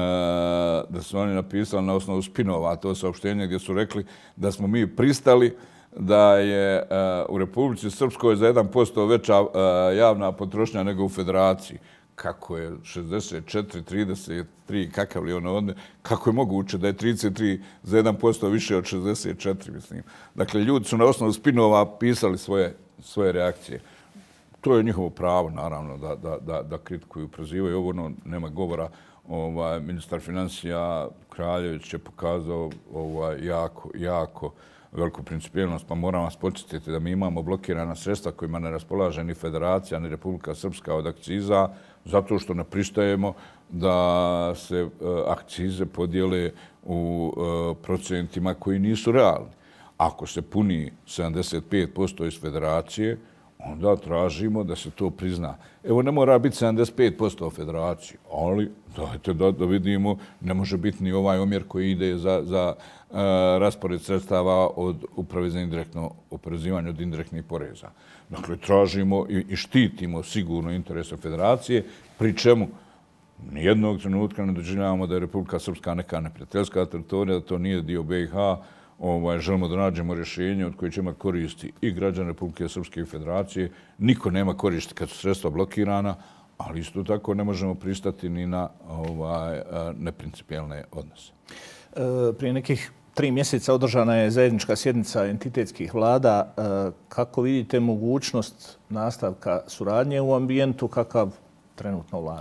da su oni napisali na osnovu spinova to saopštenje gdje su rekli da smo mi pristali da je uh, u Republici Srpskoj za jedan posto veća uh, javna potrošnja nego u Federaciji. Kako je šezdeset četiri trideset tri, kakav li ono odne, kako je moguće da je trideset tri za jedan posto više od šezdeset četiri, mislim. Dakle, ljudi su na osnovu spinova pisali svoje, svoje reakcije. To je njihovo pravo, naravno, da, da, da, da kritikuju, prozivaju. Ovo ono, nema govora. Ovaj, ministar financija Kraljević je pokazao ovaj, jako, jako veliku principijelnost, pa moram vas podsjetiti da mi imamo blokirana sredstva kojima ne raspolaže ni Federacija, ni Republika Srpska od akciza, zato što ne pristajemo da se uh, akcize podijele u uh, procentima koji nisu realni. Ako se puni sedamdeset pet posto iz Federacije, onda tražimo da se to prizna. Evo, ne mora biti sedamdeset pet posto u Federaciji, ali dajte da, da vidimo, ne može biti ni ovaj omjer koji ide za, za uh, raspored sredstava od uprave za indirektno oporezivanje od indirektnih poreza. Dakle, tražimo i, i štitimo sigurno interese Federacije, pri čemu nijednog trenutka ne doživljavamo da je Republika Srpska neka neprijateljska teritorija, da to nije dio B i H. Ovaj, želimo da nađemo rješenje od koje će imati koristi i građani Republike Srpske i Federacije. Niko nema koristi kad su sredstva blokirana, ali isto tako ne možemo pristati ni na ovaj, neprincipijelne odnose. E, prije nekih tri mjeseca održana je zajednička sjednica entitetskih vlada. E, kako vidite mogućnost nastavka suradnje u ambijentu, kakav trenutno vlada?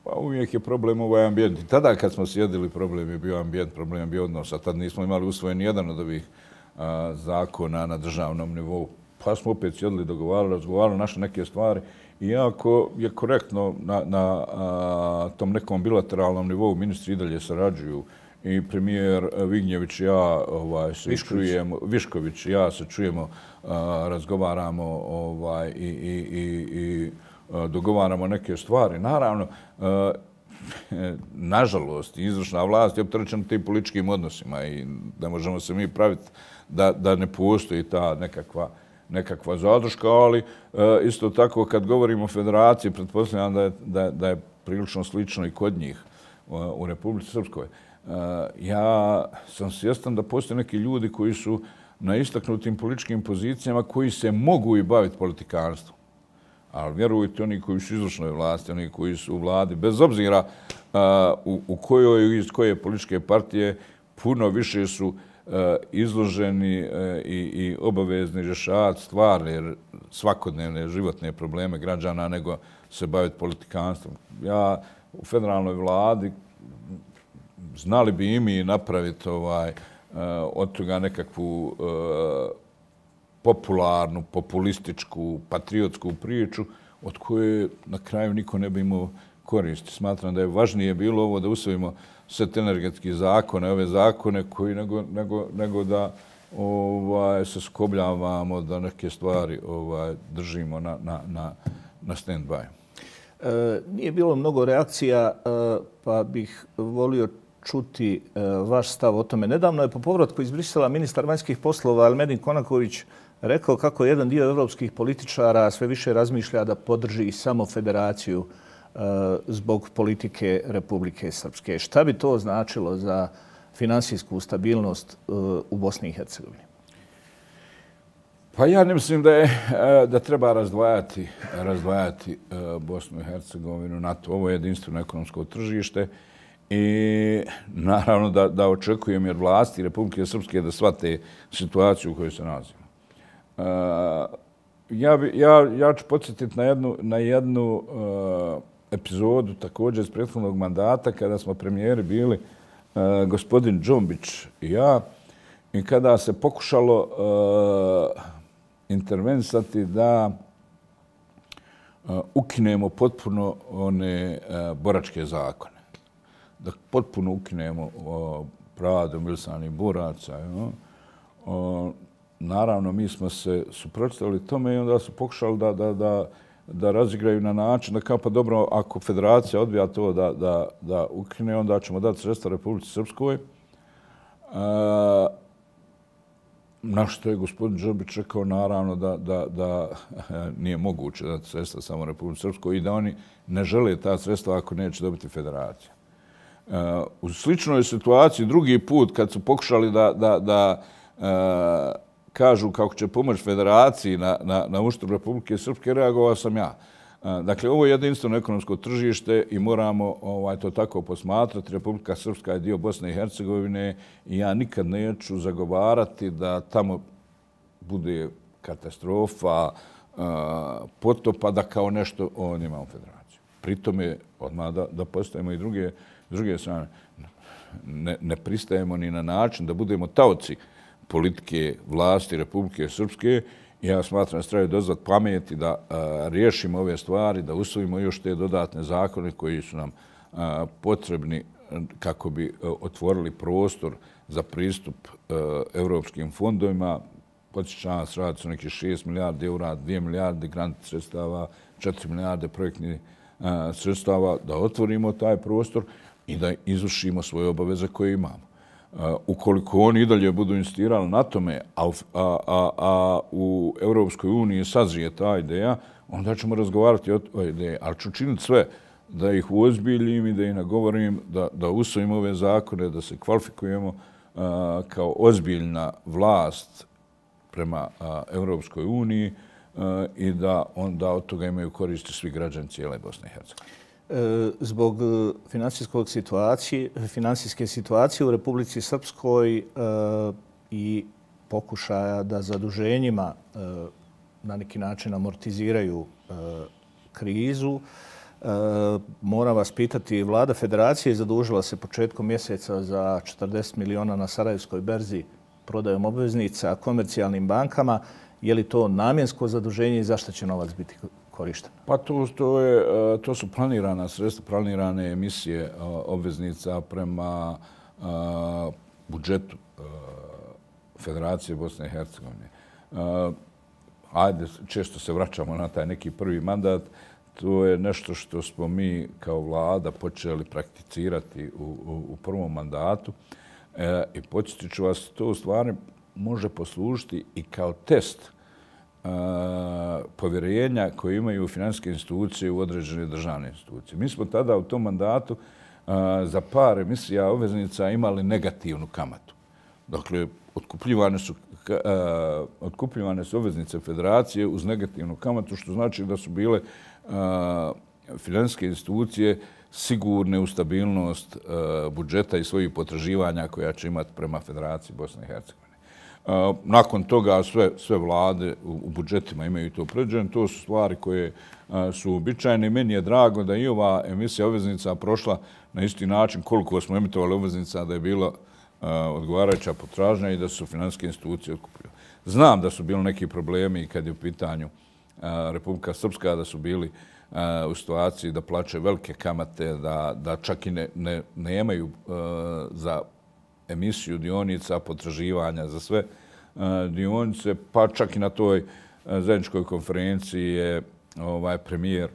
Pa uvijek je problem ovaj ambijent. I tada kad smo sjedili, problem je bio ambijent, problem je bio odnos, a tad nismo imali usvojen jedan od ovih a, zakona na državnom nivou. Pa smo opet sjedili, dogovarali, razgovarali, našli neke stvari. Iako je korektno na, na a, tom nekom bilateralnom nivou, ministri i dalje sarađuju i premijer Vignjević i ja ovaj, se Višković. čujemo, Višković i ja se čujemo, a, razgovaramo ovaj, i, i, i, i dogovaramo neke stvari. Naravno, nažalost, izvršna vlast je opterećena tim političkim odnosima i da možemo se mi praviti da, da ne postoji ta nekakva, nekakva zadrška, ali isto tako kad govorimo o federaciji, pretpostavljam da je, da, da je prilično slično i kod njih u Republici Srpskoj. Ja sam svjestan da postoje neki ljudi koji su na istaknutim političkim pozicijama koji se mogu i baviti politikanstvom. Ali vjerujte, oni koji su u izvršnoj vlasti, oni koji su u vladi, bez obzira uh, u, u kojoj i iz koje političke partije, puno više su uh, izloženi uh, i, i obavezni rješavati stvarne, svakodnevne životne probleme građana nego se baviti politikanstvom. Ja u federalnoj vladi znali bi i mi napraviti ovaj, uh, od toga nekakvu uh, popularnu, populističku, patriotsku priču od koje na kraju niko ne bi imao koristi. Smatram da je važnije bilo ovo da usvojimo set energetskih zakona, ove zakone koji nego, nego, nego da ovaj, se skobljavamo, da neke stvari ovaj, držimo na, na, na, na stand-by. E, nije bilo mnogo reakcija, e, pa bih volio čuti e, vaš stav o tome. Nedavno je po povratku iz Brisela ministar vanjskih poslova Elmedin Konaković rekao kako jedan dio evropskih političara sve više razmišlja da podrži samo federaciju e, zbog politike Republike Srpske. Šta bi to značilo za finansijsku stabilnost e, u Bosni i Hercegovini? Pa ja ne mislim da, je, da treba razdvajati, razdvajati Bosnu i Hercegovinu na to. Ovo je jedinstveno ekonomsko tržište i naravno da, da očekujem jer vlasti Republike Srpske da shvate situaciju u kojoj se nalazimo. Uh, ja, bi, ja, ja ću podsjetiti na jednu, na jednu uh, epizodu također iz prethodnog mandata kada smo premijeri bili uh, gospodin Džombić i ja i kada se pokušalo uh, intervenisati da uh, ukinemo potpuno one uh, boračke zakone. Da potpuno ukinemo uh, prava domovinskih boraca. You know? uh, Naravno, mi smo se suprotstavili tome i onda su pokušali da, da, da, da razigraju na način da kao pa dobro, ako federacija odbija to da, da, da ukine, onda ćemo dati sredstva Republici Srpskoj. E, na što je gospodin Džobić rekao naravno da, da, da nije moguće dati sredstva samo Republici Srpskoj i da oni ne žele ta sredstva ako neće dobiti federacija. E, u sličnoj situaciji drugi put kad su pokušali da, da, da e, kažu kako će pomoći federaciji na, na, na uštrb Republike Srpske, reagovao sam ja. Dakle, ovo je jedinstveno ekonomsko tržište i moramo ovaj, to tako posmatrati. Republika Srpska je dio Bosne i Hercegovine i ja nikad neću zagovarati da tamo bude katastrofa, potopa, da kao nešto on ima u federaciju. Pritome, odmah da, da postavimo i druge, druge strane, ne, ne pristajemo ni na način da budemo taoci politike vlasti Republike Srpske. Ja smatram da se trebaju dozvati pameti da a, riješimo ove stvari, da usvojimo još te dodatne zakone koji su nam a, potrebni kako bi a, otvorili prostor za pristup a, evropskim fondovima. Podsjećam se, radi su nekih šest milijardi eura, dvije milijarde grant sredstava, četiri milijarde projektnih a, sredstava, da otvorimo taj prostor i da izvršimo svoje obaveze koje imamo. Uh, ukoliko oni i dalje budu insistirali na tome, a, a, a, a u Europskoj uniji sazrije ta ideja, onda ćemo razgovarati o toj ideji. Ali ću činiti sve da ih uozbiljim i da ih nagovorim, da, da usvojimo ove zakone, da se kvalifikujemo uh, kao ozbiljna vlast prema uh, Europskoj uniji uh, i da onda od toga imaju koristi svi građani cijele Bosne i Hercegovine. Zbog finansijskog situacije, finansijske situacije u Republici Srpskoj e, i pokušaja da zaduženjima e, na neki način amortiziraju e, krizu, e, Moram vas pitati, vlada federacije zadužila se početkom mjeseca za četrdeset miliona na Sarajevskoj berzi prodajom obveznica komercijalnim bankama. Je li to namjensko zaduženje i zašto će novac biti korišten? Pa to, to, je, to su planirana sredstva, planirane emisije obveznica prema budžetu Federacije Bosne i Hercegovine. Ajde, često se vraćamo na taj neki prvi mandat. To je nešto što smo mi kao vlada počeli prakticirati u, u, u prvom mandatu. E, I podsjetit ću vas, to u stvari može poslužiti i kao test e, povjerenja koje imaju financijske institucije u određene državne institucije. Mi smo tada u tom mandatu e, za par emisija obveznica imali negativnu kamatu. Dakle, otkupljivane su, e, otkupljivane su obveznice federacije uz negativnu kamatu, što znači da su bile financijske institucije sigurne u stabilnost budžeta i svojih potraživanja koja će imati prema Federaciji Bosne i Hercegovine. Nakon toga sve, sve vlade u budžetima imaju to predviđeno. To su stvari koje su uobičajene. Meni je drago da i ova emisija obveznica prošla na isti način koliko smo emitovali obveznica, da je bila odgovarajuća potražnja i da su financijske institucije otkupljivale. Znam da su bili neki problemi kad je u pitanju Republika Srpska, da su bili u situaciji da plaćaju velike kamate, da, da čak i ne, ne, nemaju za emisiju dionica, potraživanja za sve dionice, pa čak i na toj zajedničkoj konferenciji je ovaj premijer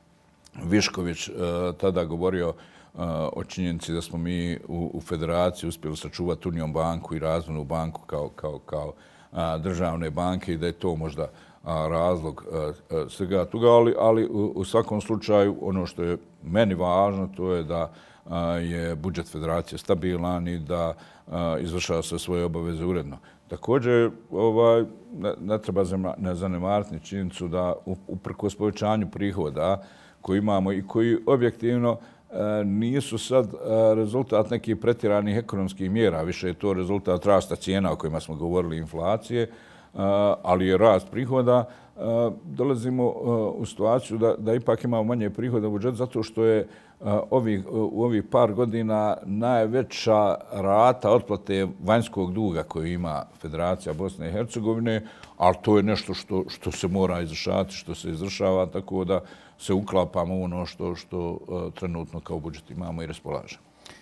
Višković tada govorio o činjenici da smo mi u, u federaciji uspjeli sačuvati Union banku i Razvojnu banku kao, kao, kao državne banke i da je to možda razlog svega toga, ali, ali u svakom slučaju ono što je meni važno to je da je budžet federacije stabilan i da izvršava sve svoje obaveze uredno. Također, ovaj, ne, ne treba ne zanemariti činjenicu da uprkos povećanju prihoda koji imamo i koji objektivno nisu sad rezultat nekih pretjeranih ekonomskih mjera, više je to rezultat rasta cijena o kojima smo govorili, inflacije, ali je rast prihoda, dolazimo u situaciju da, da ipak imamo manje prihoda u budžetu zato što je ovih, u ovih par godina najveća rata otplate vanjskog duga koju ima Federacija Bosne i Hercegovine, ali to je nešto što, što se mora izvršavati, što se izvršava, tako da se uklapamo u ono što, što trenutno kao budžet imamo i raspolažemo.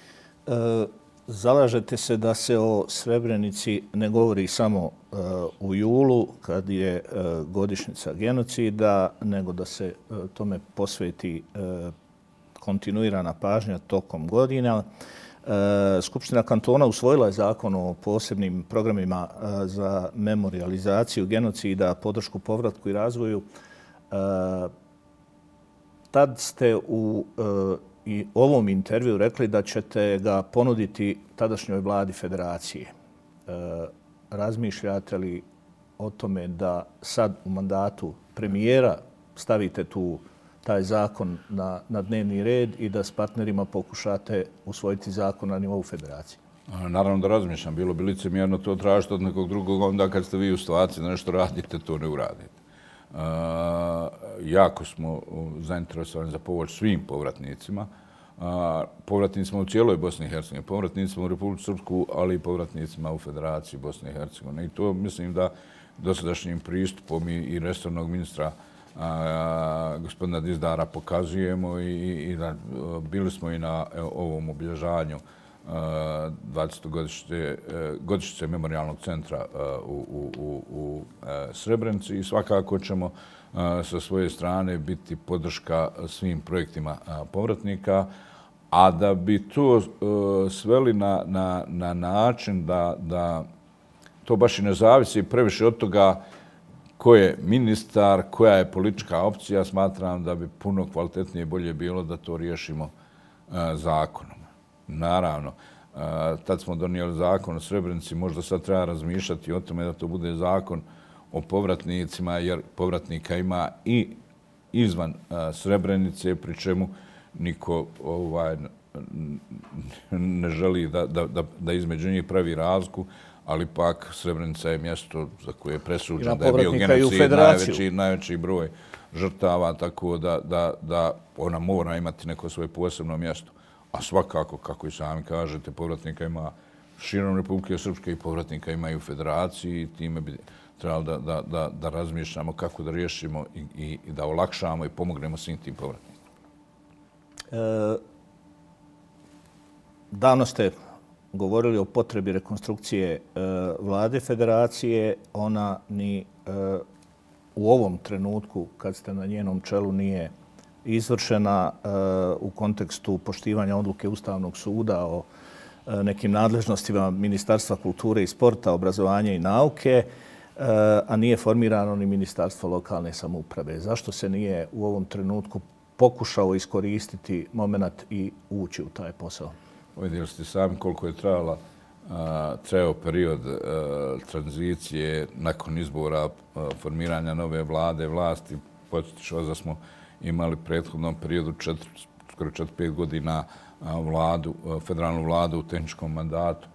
E, zalažete se da se o Srebrenici ne govori samo e, u julu, kad je e, godišnjica genocida, nego da se e, tome posveti e, kontinuirana pažnja tokom godina. E, Skupština kantona usvojila je zakon o posebnim programima e, za memorializaciju genocida, podršku povratku i razvoju. E, tad ste u e, i ovom intervju rekli da ćete ga ponuditi tadašnjoj vladi federacije. E, razmišljate li o tome da sad u mandatu premijera stavite tu taj zakon na, na dnevni red i da s partnerima pokušate usvojiti zakon na nivou federacije? Naravno da razmišljam. Bilo bi licemjerno to tražiti od nekog drugog, onda kad ste vi u situaciji da nešto radite, to ne uradite. Uh, jako smo zainteresovani za pomoć svim povratnicima. Uh, povratnicima u cijeloj Bosni i Hercegovini, povratnicima u Republiku Srpsku, ali i povratnicima u Federaciji Bosne i Hercegovine. I to mislim da dosadašnjim pristupom i, i resornog ministra uh, gospodina Dizdara pokazujemo i, i da uh, bili smo i na evo, ovom obilježavanju dvadesetogodišnjice godišnjice memorijalnog centra u, u, u, u Srebrenici i svakako ćemo sa svoje strane biti podrška svim projektima povratnika, a da bi to sveli na, na, na način da, da to baš i ne zavisi previše od toga ko je ministar, koja je politička opcija, smatram da bi puno kvalitetnije i bolje bilo da to riješimo zakonom. Naravno, tad smo donijeli zakon o Srebrenici, možda sad treba razmišljati o tome da to bude zakon o povratnicima, jer povratnika ima i izvan Srebrenice, pri čemu niko ovaj, ne želi da, da, da, da između njih pravi razliku, ali pak Srebrenica je mjesto za koje je presuđen da je bio genocid, najveći, najveći broj žrtava, tako da, da, da ona mora imati neko svoje posebno mjesto. A svakako, kako i sami kažete, povratnika ima širom Republike Srpske i povratnika ima i u Federaciji i time bi trebali da, da, da, da razmišljamo kako da riješimo i, i, i da olakšamo i pomognemo svim tim povratnicima. E, davno ste govorili o potrebi rekonstrukcije e, vlade Federacije. Ona ni e, u ovom trenutku, kad ste na njenom čelu, nije izvršena e, u kontekstu poštivanja odluke Ustavnog suda o e, nekim nadležnostima Ministarstva kulture i sporta, obrazovanja i nauke, e, a nije formirano ni Ministarstvo lokalne samouprave. Zašto se nije u ovom trenutku pokušao iskoristiti moment i ući u taj posao? Vidjeli ste sami koliko je trajala trajao period tranzicije nakon izbora, formiranja nove vlade, vlasti. Podsjetiš vas da smo imali prethodnom periodu četiri, skoro četiri, pet godina vladu, federalnu vladu u tehničkom mandatu.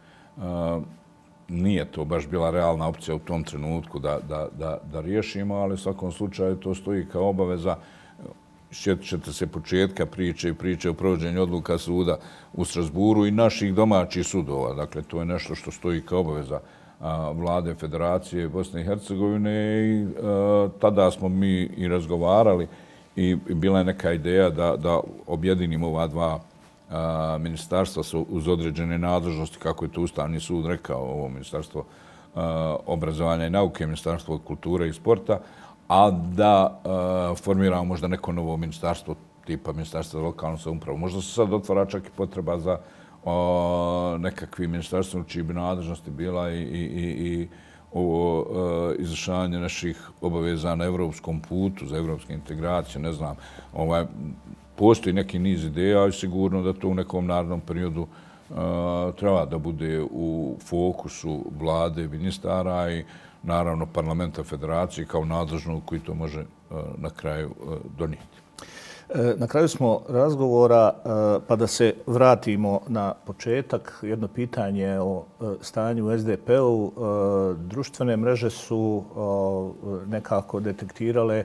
Nije to baš bila realna opcija u tom trenutku da, da, da, da riješimo, ali u svakom slučaju to stoji kao obaveza. Sjetit ćete se početka priče i priče o provođenju odluka suda u Strasburu i naših domaćih sudova. Dakle, to je nešto što stoji kao obaveza vlade Federacije Bosne i Hercegovine i tada smo mi i razgovarali i bila je neka ideja da, da objedinimo ova dva ministarstva uz određene nadležnosti, kako je to Ustavni sud rekao, ovo ministarstvo obrazovanja i nauke, ministarstvo kulture i sporta, a da uh, formiramo možda neko novo ministarstvo tipa ministarstva za lokalnu samoupravu. Možda se sad otvara čak i potreba za uh, nekakvi ministarstvo čiji bi nadležnosti bila i, i, i, i ovo uh, izvršavanje naših obaveza na evropskom putu, za evropske integracije, ne znam. Ovaj, postoji neki niz ideja i sigurno da to u nekom narednom periodu uh, treba da bude u fokusu vlade, ministara i naravno parlamenta Federacije kao nadležnog koji to može na kraju donijeti. Na kraju smo razgovora, pa da se vratimo na početak. Jedno pitanje o stanju u es de pe-u. Društvene mreže su nekako detektirale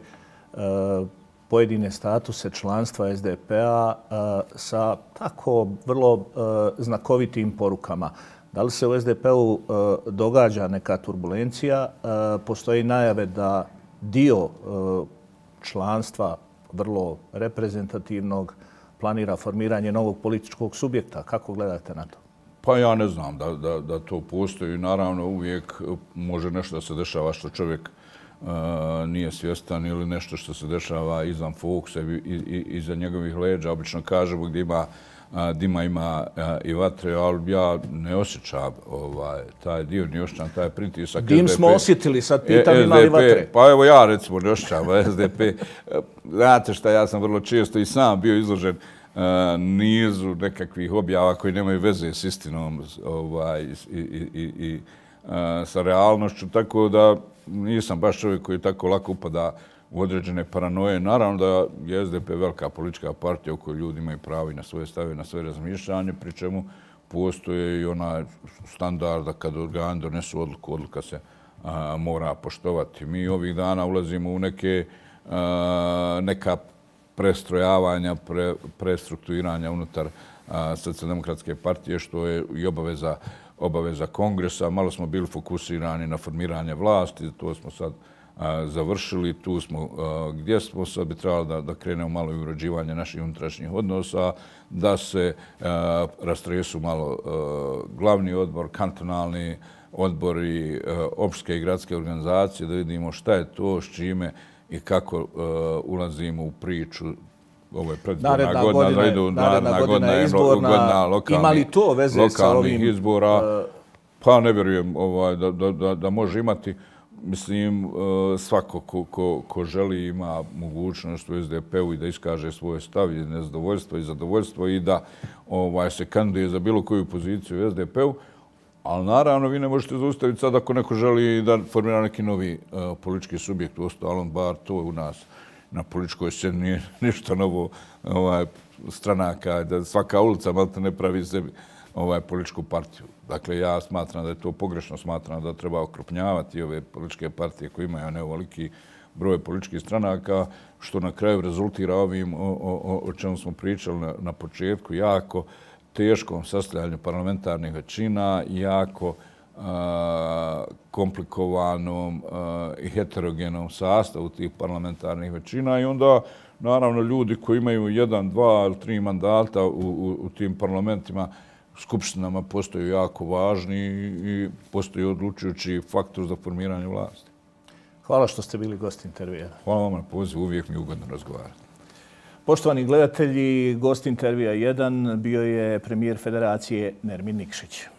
pojedine statuse članstva es de pe-a sa tako vrlo znakovitim porukama. Da li se u es de pe-u događa neka turbulencija? Postoji najave da dio članstva vrlo reprezentativnog planira formiranje novog političkog subjekta. Kako gledate na to? Pa ja ne znam da, da, da to postoji. Naravno, uvijek može nešto da se dešava što čovjek uh, nije svjestan ili nešto što se dešava izvan fokusa i, i, i iza njegovih leđa. Obično kažemo gdje ima dima ima i vatre, ali ja ne osjećam ovaj, taj dio, ne osjećam taj pritisak. Dim smo osjetili, sad pitam ima li vatre. Pa evo ja recimo ne osjećam es de pe. Znate šta, ja sam vrlo često i sam bio izložen uh, nizu nekakvih objava koji nemaju veze s istinom ovaj, i, i, i, i uh, sa realnošću, tako da nisam baš čovjek koji tako lako upada u određene paranoje. Naravno da je es de pe velika politička partija u kojoj ljudi imaju pravo i na svoje stave, na svoje razmišljanje, pri čemu postoje i onaj standard da kad organi donesu odluku, odluka se a, mora poštovati. Mi ovih dana ulazimo u neke, a, neka prestrojavanja, pre, prestrukturiranja unutar Socijaldemokratske partije, što je i obaveza, obaveza kongresa. Malo smo bili fokusirani na formiranje vlasti, to smo sad završili, tu smo gdje smo, sad bi trebalo da, da krenemo malo i uređivanje naših unutrašnjih odnosa, da se rastresu malo glavni odbor, kantonalni odbori, opštine i gradske organizacije, da vidimo šta je to, s čime i kako ulazimo u priču. Ovo je predizborna godina, da idu naredna godina je godina lokalnih, to veze lokalnih sa izbora. Uh... Pa ne vjerujem ovaj, da, da, da, da može imati. Mislim, svako ko, ko, ko želi ima mogućnost u es de pe-u i da iskaže svoje stav i nezadovoljstvo i zadovoljstvo i da ovaj, se kandiduje za bilo koju poziciju u es de pe-u. Ali naravno vi ne možete zaustaviti sad ako neko želi da formira neki novi uh, politički subjekt. U ostalom, bar to u nas na političkoj sceni nije ništa novo ovaj, stranaka. Da svaka ulica malo ne pravi sebi ovaj, političku partiju. Dakle, ja smatram da je to pogrešno, smatram da treba okrupnjavati ove političke partije koje imaju neovoliki broj političkih stranaka, što na kraju rezultira ovim o, o, o čemu smo pričali na, na početku, jako teškom sastavljanju parlamentarnih većina, jako a, komplikovanom a, i heterogenom sastavu tih parlamentarnih većina i onda naravno ljudi koji imaju jedan, dva ili tri mandata u, u, u tim parlamentima, skupštinama postaju jako važni i postaju odlučujući faktor za formiranje vlasti. Hvala što ste bili gost intervjua. Hvala vam na pozivu, uvijek mi je ugodno razgovarati. Poštovani gledatelji, gost intervjua jedan bio je premijer Federacije Nermin Nikšić.